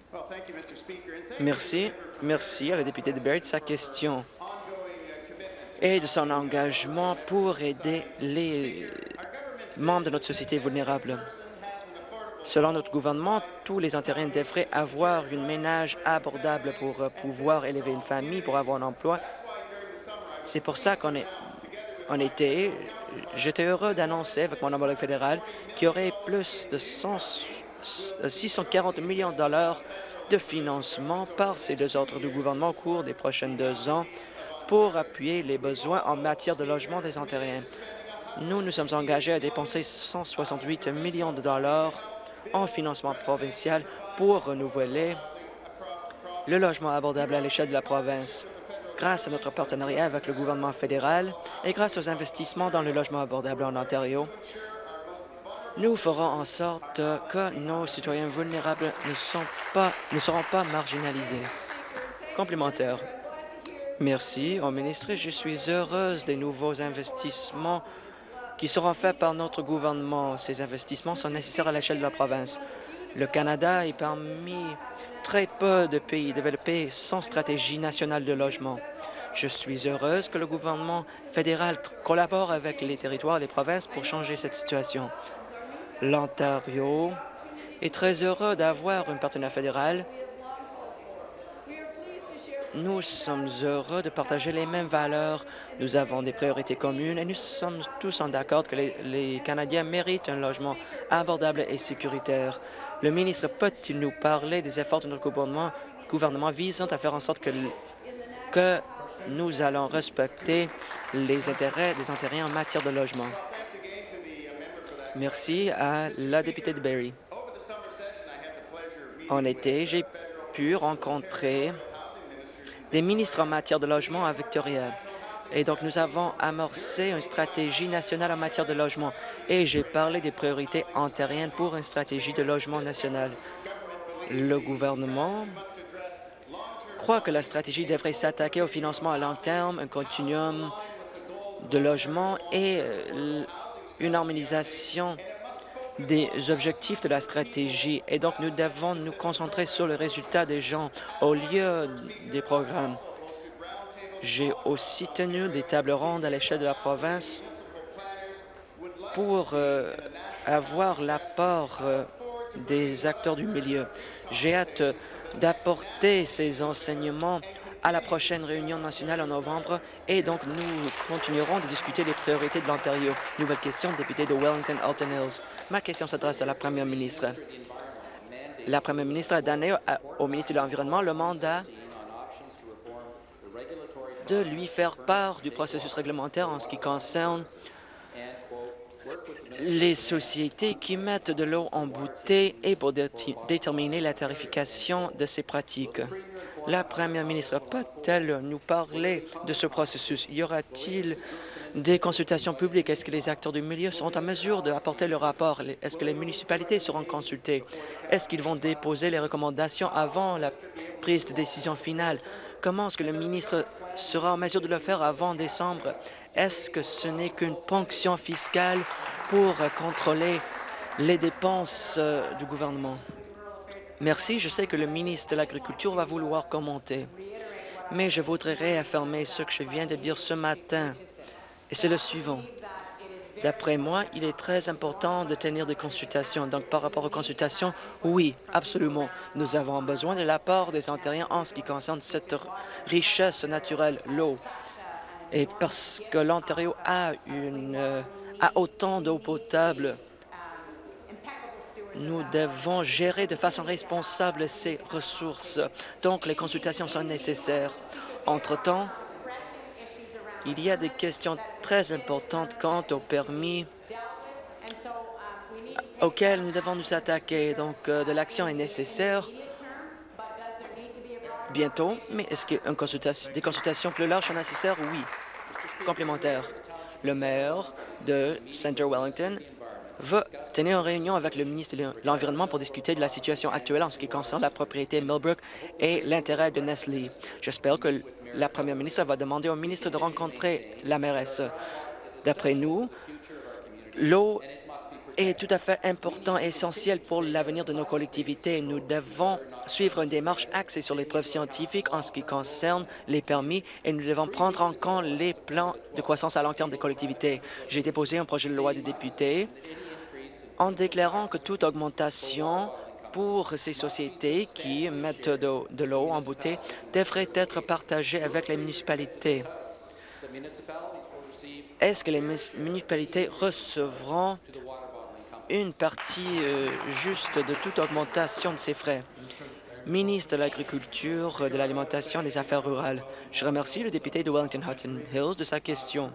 Merci. Merci à la députée de Barrie de sa question et de son engagement pour aider les membres de notre société vulnérable. Selon notre gouvernement, tous les Ontariens devraient avoir un ménage abordable pour pouvoir élever une famille, pour avoir un emploi. C'est pour ça qu'on est en été, j'étais heureux d'annoncer avec mon homologue fédéral qu'il y aurait plus de six cent quarante millions de dollars de financement par ces deux ordres du gouvernement au cours des prochaines deux ans pour appuyer les besoins en matière de logement des Ontariens. Nous nous sommes engagés à dépenser cent soixante-huit millions de dollars en financement provincial pour renouveler le logement abordable à l'échelle de la province. Grâce à notre partenariat avec le gouvernement fédéral et grâce aux investissements dans le logement abordable en Ontario, nous ferons en sorte que nos citoyens vulnérables ne, sont pas, ne seront pas marginalisés. Complémentaire. Merci au ministre. Je suis heureuse des nouveaux investissements qui seront faits par notre gouvernement. Ces investissements sont nécessaires à l'échelle de la province. Le Canada est parmi très peu de pays développés sans stratégie nationale de logement. Je suis heureuse que le gouvernement fédéral collabore avec les territoires et les provinces pour changer cette situation. L'Ontario est très heureux d'avoir un partenaire fédéral. Nous sommes heureux de partager les mêmes valeurs. Nous avons des priorités communes et nous sommes tous en accord que les, les Canadiens méritent un logement abordable et sécuritaire. Le ministre peut-il nous parler des efforts de notre gouvernement, gouvernement visant à faire en sorte que, que nous allons respecter les intérêts des Ontariens en matière de logement? Merci à la députée de Barrie. En été, j'ai pu rencontrer des ministres en matière de logement à Victoria. Et donc, nous avons amorcé une stratégie nationale en matière de logement. Et j'ai parlé des priorités ontariennes pour une stratégie de logement nationale. Le gouvernement croit que la stratégie devrait s'attaquer au financement à long terme, un continuum de logement et une harmonisation des objectifs de la stratégie. Et donc, nous devons nous concentrer sur le résultat des gens au lieu des programmes. J'ai aussi tenu des tables rondes à l'échelle de la province pour euh, avoir l'apport euh, des acteurs du milieu. J'ai hâte d'apporter ces enseignements à la prochaine réunion nationale en novembre et donc nous continuerons de discuter les priorités de l'Ontario. Nouvelle question, député de Wellington-Alton Hills. Ma question s'adresse à la première ministre. La première ministre a donné au ministre de l'Environnement le mandat de lui faire part du processus réglementaire en ce qui concerne les sociétés qui mettent de l'eau en bouteille et pour dé déterminer la tarification de ces pratiques. La première ministre peut-elle nous parler de ce processus? Y aura-t-il des consultations publiques? Est-ce que les acteurs du milieu seront en mesure d'apporter le rapport? Est-ce que les municipalités seront consultées? Est-ce qu'ils vont déposer les recommandations avant la prise de décision finale? Comment est-ce que le ministre sera en mesure de le faire avant décembre? Est-ce que ce n'est qu'une ponction fiscale pour contrôler les dépenses du gouvernement? Merci. Je sais que le ministre de l'Agriculture va vouloir commenter, mais je voudrais réaffirmer ce que je viens de dire ce matin, et c'est le suivant. D'après moi, il est très important de tenir des consultations. Donc, par rapport aux consultations, oui, absolument. Nous avons besoin de l'apport des Ontariens en ce qui concerne cette richesse naturelle, l'eau. Et parce que l'Ontario a, une, euh, a autant d'eau potable, nous devons gérer de façon responsable ces ressources. Donc, les consultations sont nécessaires. Entre-temps, il y a des questions très importantes quant au permis auxquelles nous devons nous attaquer. Donc, euh, de l'action est nécessaire bientôt, mais est-ce que une consultation, des consultations plus larges sont nécessaires? Oui. Complémentaire. Le maire de Centre Wellington veut tenir une réunion avec le ministre de l'Environnement pour discuter de la situation actuelle en ce qui concerne la propriété Millbrook et l'intérêt de Nestlé. J'espère que la première ministre va demander au ministre de rencontrer la mairesse. D'après nous, l'eau est tout à fait important et essentiel pour l'avenir de nos collectivités. Nous devons suivre une démarche axée sur les preuves scientifiques en ce qui concerne les permis et nous devons prendre en compte les plans de croissance à long terme des collectivités. J'ai déposé un projet de loi des députés en déclarant que toute augmentation pour ces sociétés qui mettent de, de l'eau en bouteille devrait être partagée avec les municipalités. Est-ce que les municipalités recevront une partie euh, juste de toute augmentation de ces frais? Ministre de l'Agriculture, de l'Alimentation et des Affaires rurales, je remercie le député de Wellington-Hutton Hills de sa question.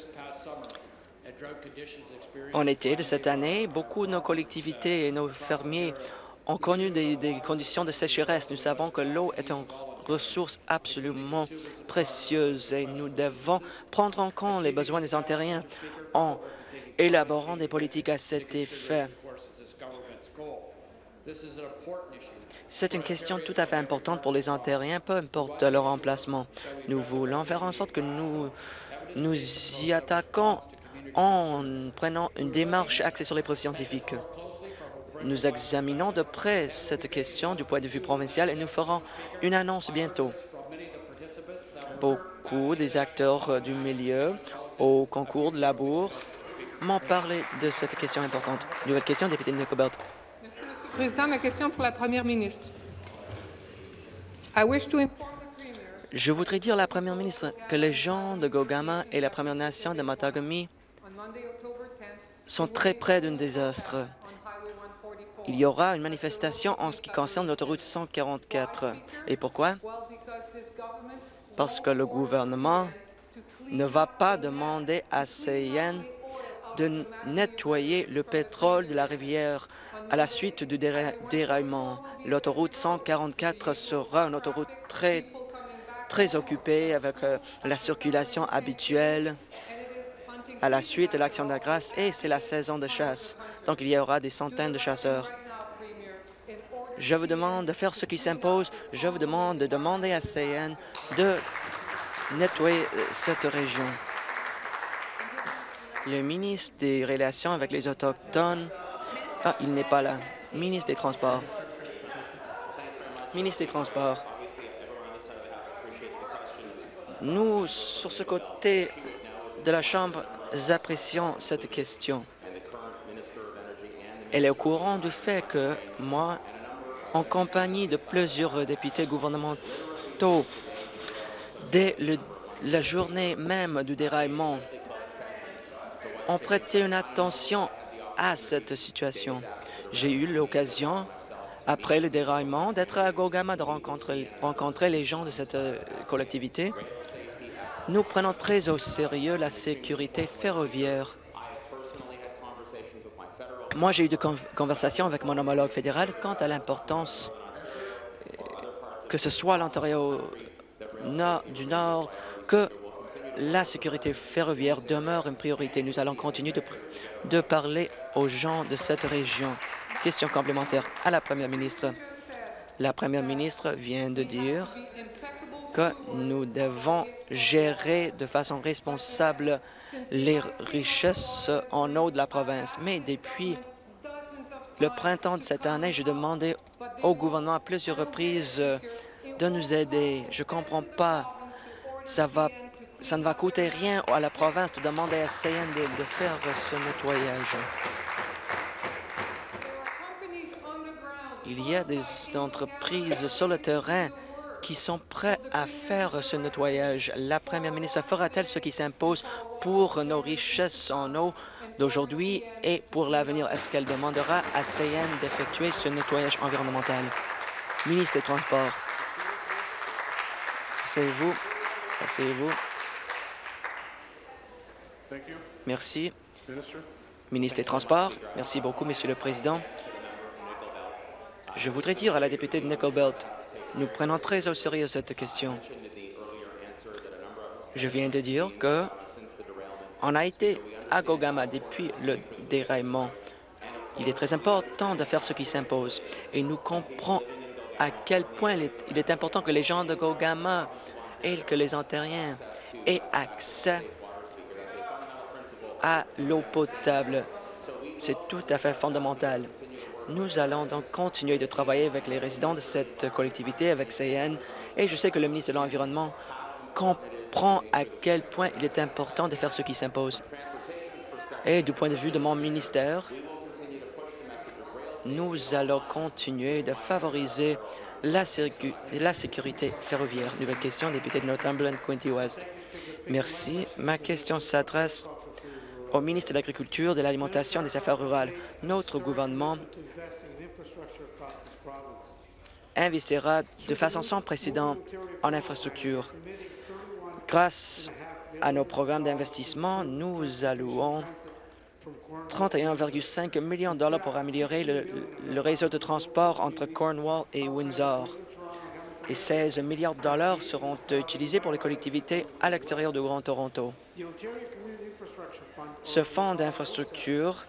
En été de cette année, beaucoup de nos collectivités et nos fermiers ont connu des, des conditions de sécheresse. Nous savons que l'eau est une ressource absolument précieuse et nous devons prendre en compte les besoins des Ontariens en élaborant des politiques à cet effet. C'est une question tout à fait importante pour les Ontariens, peu importe leur emplacement. Nous voulons faire en sorte que nous nous y attaquons en prenant une démarche axée sur les preuves scientifiques. Nous examinons de près cette question du point de vue provincial et nous ferons une annonce bientôt. Beaucoup des acteurs du milieu au concours de labour m'ont parlé de cette question importante. Nouvelle question, député de Nickel Belt. Merci, Monsieur le Président. Ma question pour la Première ministre. I wish to inform the Premier. Je voudrais dire à la Première ministre que les gens de Gogama et la Première Nation de Matagami sont très près d'un désastre. Il y aura une manifestation en ce qui concerne l'autoroute cent quarante-quatre. Et pourquoi? Parce que le gouvernement ne va pas demander à C N de nettoyer le pétrole de la rivière à la suite du déra déraillement. L'autoroute cent quarante-quatre sera une autoroute très, très occupée avec euh, la circulation habituelle à la suite de l'Action de la grâce et c'est la saison de chasse. Donc, il y aura des centaines de chasseurs. Je vous demande de faire ce qui s'impose. Je vous demande de demander à C N de nettoyer cette région. Le ministre des Relations avec les Autochtones... Ah, il n'est pas là. Ministre des Transports. Ministre des Transports. Nous, sur ce côté de la Chambre, apprécions cette question. Elle est au courant du fait que moi, en compagnie de plusieurs députés gouvernementaux, dès le, la journée même du déraillement, ont prêté une attention à cette situation. J'ai eu l'occasion, après le déraillement, d'être à Gogama, de rencontrer, rencontrer les gens de cette euh, collectivité. Nous prenons très au sérieux la sécurité ferroviaire. Moi, j'ai eu des conversations avec mon homologue fédéral quant à l'importance que ce soit l'Ontario nord, du Nord, que la sécurité ferroviaire demeure une priorité. Nous allons continuer de, de parler aux gens de cette région. Question complémentaire à la Première ministre. La Première ministre vient de dire que nous devons gérer de façon responsable les richesses en eau de la province. Mais depuis le printemps de cette année, j'ai demandé au gouvernement à plusieurs reprises de nous aider. Je ne comprends pas. Ça, va, ça ne va coûter rien à la province de demander à C N de, de faire ce nettoyage. Il y a des entreprises sur le terrain qui sont prêts à faire ce nettoyage. La Première ministre fera-t-elle ce qui s'impose pour nos richesses en eau d'aujourd'hui et pour l'avenir? Est-ce qu'elle demandera à C N d'effectuer ce nettoyage environnemental? Ministre des Transports. Asseyez-vous. Asseyez-vous. Merci. Ministre des Transports. Merci beaucoup, Monsieur le Président. Je voudrais dire à la députée de Nickel Belt, nous prenons très au sérieux cette question. Je viens de dire que on a été à Gogama depuis le déraillement. Il est très important de faire ce qui s'impose et nous comprenons à quel point il est, il est important que les gens de Gogama et que les Ontariens aient accès à l'eau potable. C'est tout à fait fondamental. Nous allons donc continuer de travailler avec les résidents de cette collectivité, avec C N, et je sais que le ministre de l'Environnement comprend à quel point il est important de faire ce qui s'impose. Et du point de vue de mon ministère, nous allons continuer de favoriser la, sécu la sécurité ferroviaire. Nouvelle question, député de Northumberland, Quinte West. Merci. Ma question s'adresse au ministre de l'Agriculture, de l'Alimentation et des Affaires rurales. Notre gouvernement investira de façon sans précédent en infrastructure. Grâce à nos programmes d'investissement, nous allouons trente et un virgule cinq millions de dollars pour améliorer le, le réseau de transport entre Cornwall et Windsor. Et seize milliards de dollars seront utilisés pour les collectivités à l'extérieur du Grand Toronto. Ce fonds d'infrastructure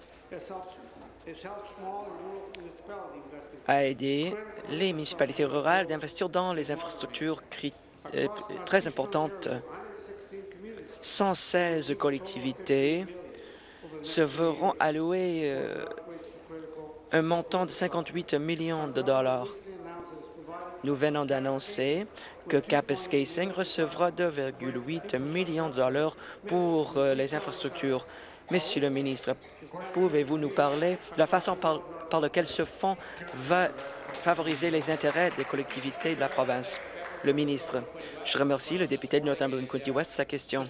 a aidé les municipalités rurales d'investir dans les infrastructures euh, très importantes. cent seize collectivités se verront allouer euh, un montant de cinquante-huit millions de dollars. Nous venons d'annoncer que Kapuskasing recevra deux virgule huit millions de dollars pour euh, les infrastructures. Monsieur le ministre, pouvez-vous nous parler de la façon par, par laquelle ce fonds va favoriser les intérêts des collectivités de la province? Le ministre, je remercie le député de Northumberland-Quinte West de sa question.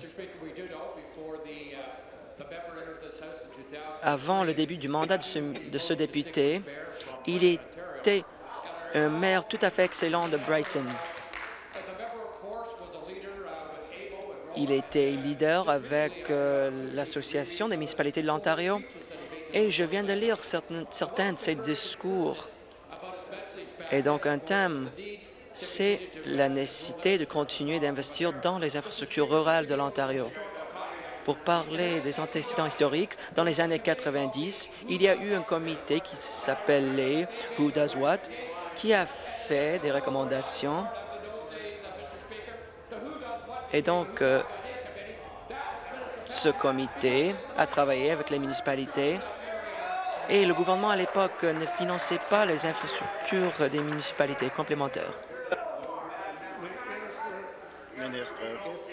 Avant le début du mandat de ce, de ce député, il était un maire tout à fait excellent de Brighton. Il était leader avec euh, l'Association des municipalités de l'Ontario et je viens de lire certains, certains de ses discours. Et donc un thème, c'est la nécessité de continuer d'investir dans les infrastructures rurales de l'Ontario. Pour parler des antécédents historiques, dans les années quatre-vingt-dix, il y a eu un comité qui s'appelait Who Does What, qui a fait des recommandations. Et donc, euh, ce comité a travaillé avec les municipalités et le gouvernement à l'époque ne finançait pas les infrastructures des municipalités complémentaires. Ministre,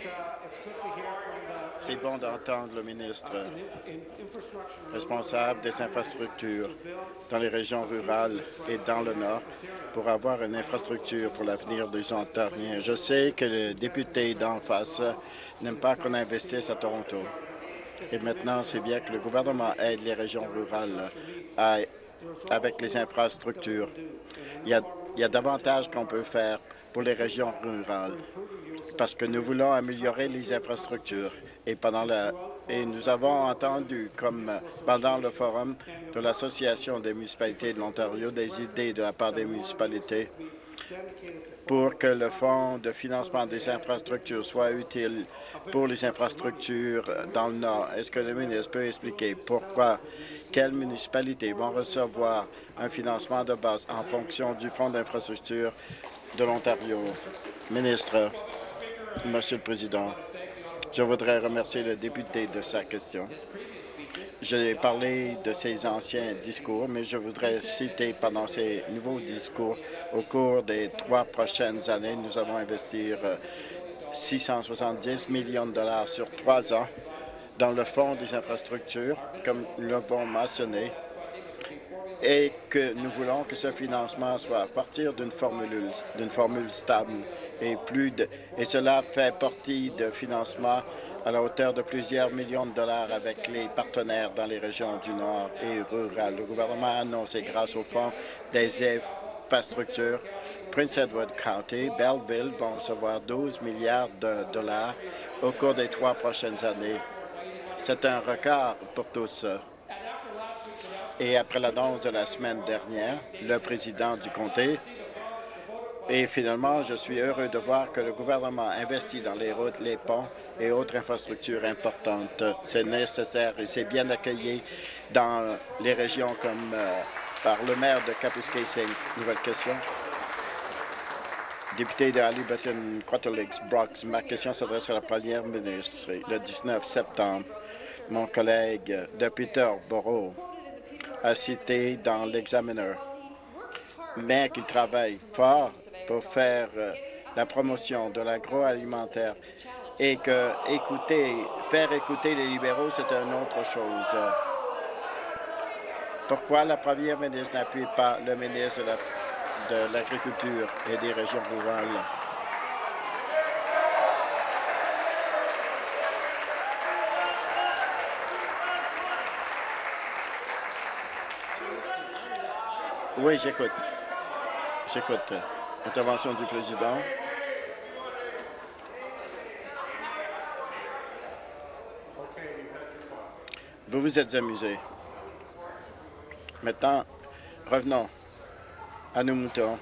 c'est bon d'entendre le ministre responsable des infrastructures dans les régions rurales et dans le Nord pour avoir une infrastructure pour l'avenir des Ontariens. Je sais que le député d'en face n'aime pas qu'on investisse à Toronto. Et maintenant, c'est bien que le gouvernement aide les régions rurales à, avec les infrastructures. Il y a, il y a davantage qu'on peut faire pour les régions rurales parce que nous voulons améliorer les infrastructures. Et, pendant la, et nous avons entendu, comme pendant le forum de l'Association des municipalités de l'Ontario, des idées de la part des municipalités pour que le fonds de financement des infrastructures soit utile pour les infrastructures dans le Nord. Est-ce que le ministre peut expliquer pourquoi, quelles municipalités vont recevoir un financement de base en fonction du fonds d'infrastructure de l'Ontario? Ministre, Monsieur le Président, je voudrais remercier le député de sa question. J'ai parlé de ses anciens discours, mais je voudrais citer pendant ces nouveaux discours, au cours des trois prochaines années, nous allons investir six cent soixante-dix millions de dollars sur trois ans dans le fonds des infrastructures, comme nous l'avons mentionné, et que nous voulons que ce financement soit à partir d'une formule, d'une formule stable et plus de, et cela fait partie de financement à la hauteur de plusieurs millions de dollars avec les partenaires dans les régions du Nord et rurales. Le gouvernement a annoncé, grâce au fonds des infrastructures, Prince Edward County, Belleville vont recevoir douze milliards de dollars au cours des trois prochaines années. C'est un record pour tous. Et après l'annonce de la semaine dernière, le président du comté Et finalement, je suis heureux de voir que le gouvernement investit dans les routes, les ponts et autres infrastructures importantes. C'est nécessaire et c'est bien accueilli dans les régions comme euh, par le maire de Kapuskasing. Nouvelle question. Député de Haliburton, Quarter Lakes, Brox. Ma question s'adresse à la première ministre. Le dix-neuf septembre, mon collègue de Peterborough a cité dans l'Examiner, mais qu'il travaille fort pour faire euh, la promotion de l'agroalimentaire et que écouter, faire écouter les libéraux, c'est une autre chose. Pourquoi la première ministre n'appuie pas le ministre de la de l'Agriculture et des régions rurales? Oui, j'écoute. J'écoute. Intervention du président. Vous vous êtes amusé. Maintenant, revenons à nos moutons.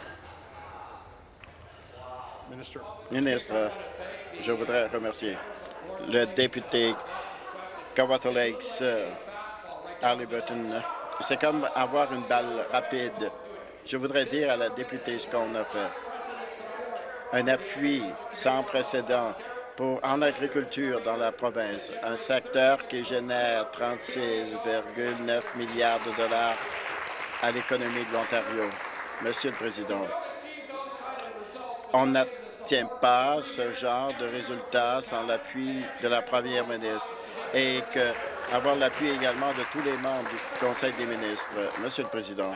Ministre, je voudrais remercier le député Kawato Lakes, euh, Haliburton. C'est comme avoir une balle rapide. Je voudrais dire à la députée ce qu'on a fait. Un appui sans précédent pour, en agriculture dans la province, un secteur qui génère trente-six virgule neuf milliards de dollars à l'économie de l'Ontario. Monsieur le Président, on n'obtient pas ce genre de résultats sans l'appui de la première ministre et que avoir l'appui également de tous les membres du Conseil des ministres. Monsieur le Président,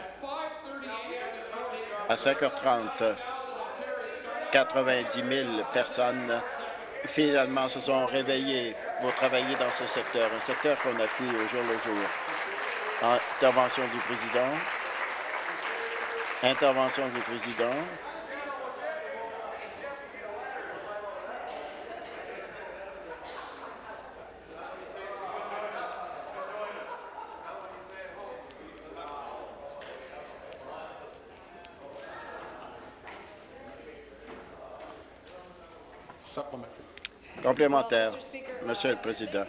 à cinq heures trente, quatre-vingt-dix mille personnes finalement se sont réveillées pour travailler dans ce secteur, un secteur qu'on appuie au jour le jour. Intervention du Président. Intervention du Président. Complémentaire, Monsieur le Président.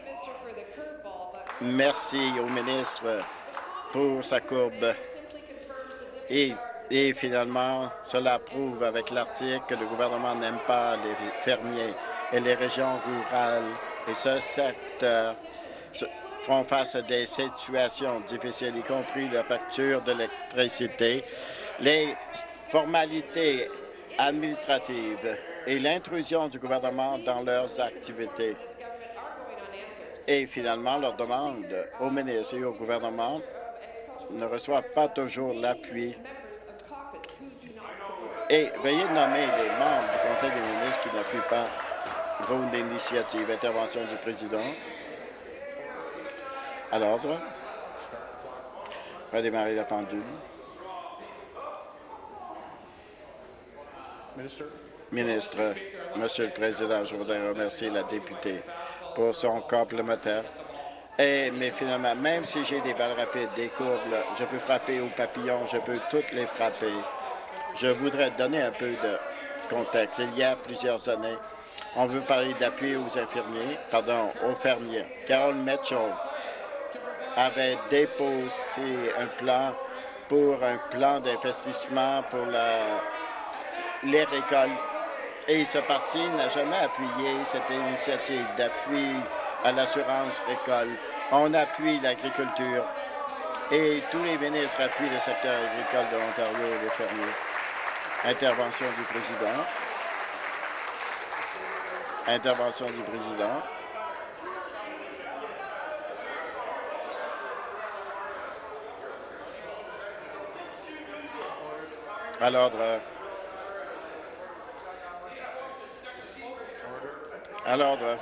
Merci au ministre pour sa courbe. Et, et finalement, cela prouve avec l'article que le gouvernement n'aime pas les fermiers et les régions rurales. Et ce secteur font face à des situations difficiles, y compris la facture d'électricité, les formalités administratives et l'intrusion du gouvernement dans leurs activités. Et finalement, leurs demandes aux ministres et au gouvernement ne reçoivent pas toujours l'appui. Et veuillez nommer les membres du Conseil des ministres qui n'appuient pas vos initiatives. Intervention du président. À l'ordre. Redémarrer la pendule. Ministre, Monsieur le Président, je voudrais remercier la députée pour son complémentaire. Et, mais finalement, même si j'ai des balles rapides, des courbes, je peux frapper aux papillons, je peux toutes les frapper. Je voudrais donner un peu de contexte. Il y a plusieurs années, on veut parler d'appui aux infirmiers, pardon, aux fermiers. Carol Mitchell avait déposé un plan pour un plan d'investissement pour la, les récoltes. Et ce parti n'a jamais appuyé cette initiative d'appui à l'assurance récolte. On appuie l'agriculture et tous les ministres appuient le secteur agricole de l'Ontario et les fermiers. Intervention du président. Intervention du président. À l'ordre. À l'ordre.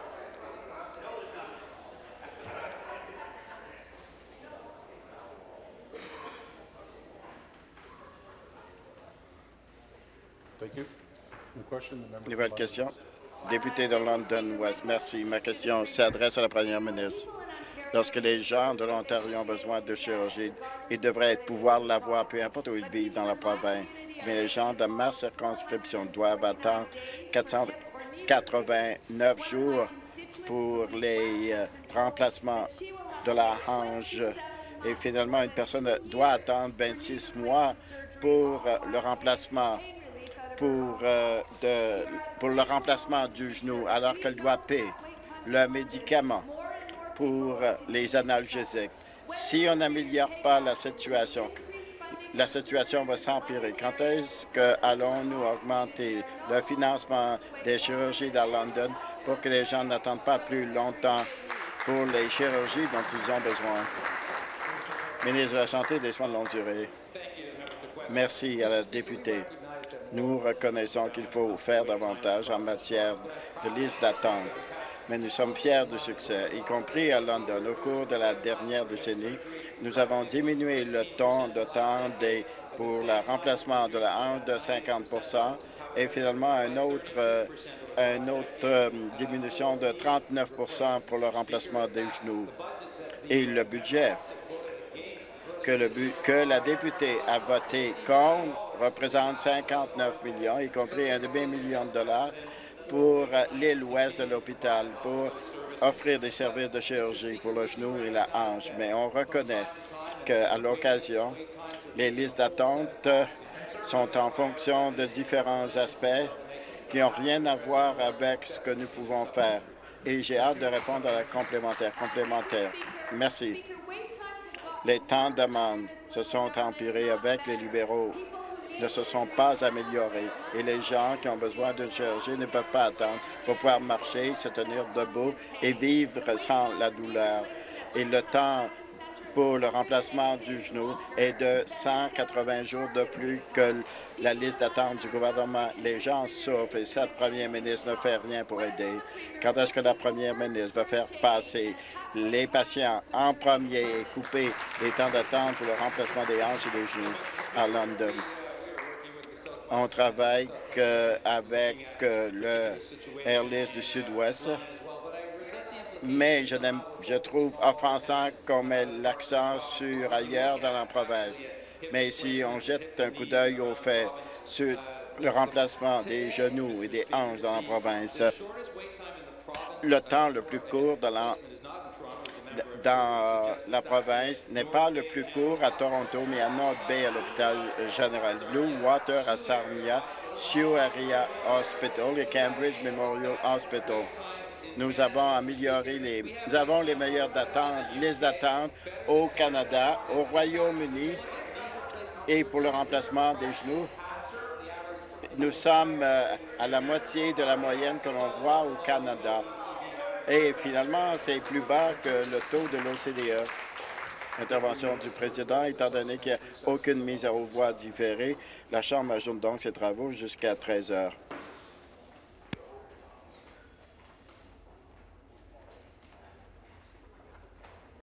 Nouvelle question. Député de London West, merci. Ma question s'adresse à la première ministre. Lorsque les gens de l'Ontario ont besoin de chirurgie, ils devraient pouvoir l'avoir, peu importe où ils vivent dans la province. Mais les gens de ma circonscription doivent attendre quatre cent quatre-vingt-neuf jours pour les euh, remplacements de la hanche. Et finalement, une personne doit attendre vingt-six mois pour euh, le remplacement pour, euh, de, pour le remplacement du genou, alors qu'elle doit payer le médicament pour euh, les analgésiques. Si on n'améliore pas la situation, la situation va s'empirer. Quand est-ce que allons-nous augmenter le financement des chirurgies dans London pour que les gens n'attendent pas plus longtemps pour les chirurgies dont ils ont besoin? Ministre de la Santé et des Soins de longue durée. Merci à la députée. Nous reconnaissons qu'il faut faire davantage en matière de liste d'attente, mais nous sommes fiers du succès, y compris à London. Au cours de la dernière décennie, nous avons diminué le temps de temps des, pour le remplacement de la hanche de cinquante pour cent et finalement un autre, euh, une autre euh, diminution de trente-neuf pour cent pour le remplacement des genoux. Et le budget que, le but, que la députée a voté contre représente cinquante-neuf millions, y compris un demi-million de dollars pour l'île ouest de l'hôpital, pour offrir des services de chirurgie pour le genou et la hanche. Mais on reconnaît qu'à l'occasion, les listes d'attente sont en fonction de différents aspects qui n'ont rien à voir avec ce que nous pouvons faire. Et j'ai hâte de répondre à la complémentaire. Complémentaire. Merci. Les temps de demande se sont empirés avec les libéraux, ne se sont pas améliorés et les gens qui ont besoin d'une chirurgie ne peuvent pas attendre pour pouvoir marcher, se tenir debout et vivre sans la douleur. Et le temps pour le remplacement du genou est de cent quatre-vingts jours de plus que la liste d'attente du gouvernement. Les gens souffrent et cette première ministre ne fait rien pour aider. Quand est-ce que la première ministre va faire passer les patients en premier et couper les temps d'attente pour le remplacement des hanches et des genoux à London? On travaille euh, avec euh, le Airlist du Sud-Ouest, mais je, je trouve offensant qu'on met l'accent sur ailleurs dans la province. Mais si on jette un coup d'œil au fait sur le remplacement des genoux et des hanches dans la province, le temps le plus court dans la, dans la province n'est pas le plus court à Toronto, mais à North Bay, à l'hôpital général Blue Water à Sarnia, Sioux Area Hospital et Cambridge Memorial Hospital. Nous avons amélioré les... Nous avons les meilleures d'attente, listes d'attente au Canada, au Royaume-Uni et pour le remplacement des genoux. Nous sommes euh, à la moitié de la moyenne que l'on voit au Canada. Et finalement, c'est plus bas que le taux de l'O C D E. Intervention du président, étant donné qu'il n'y a aucune mise à voix différée, la Chambre ajoute donc ses travaux jusqu'à treize heures.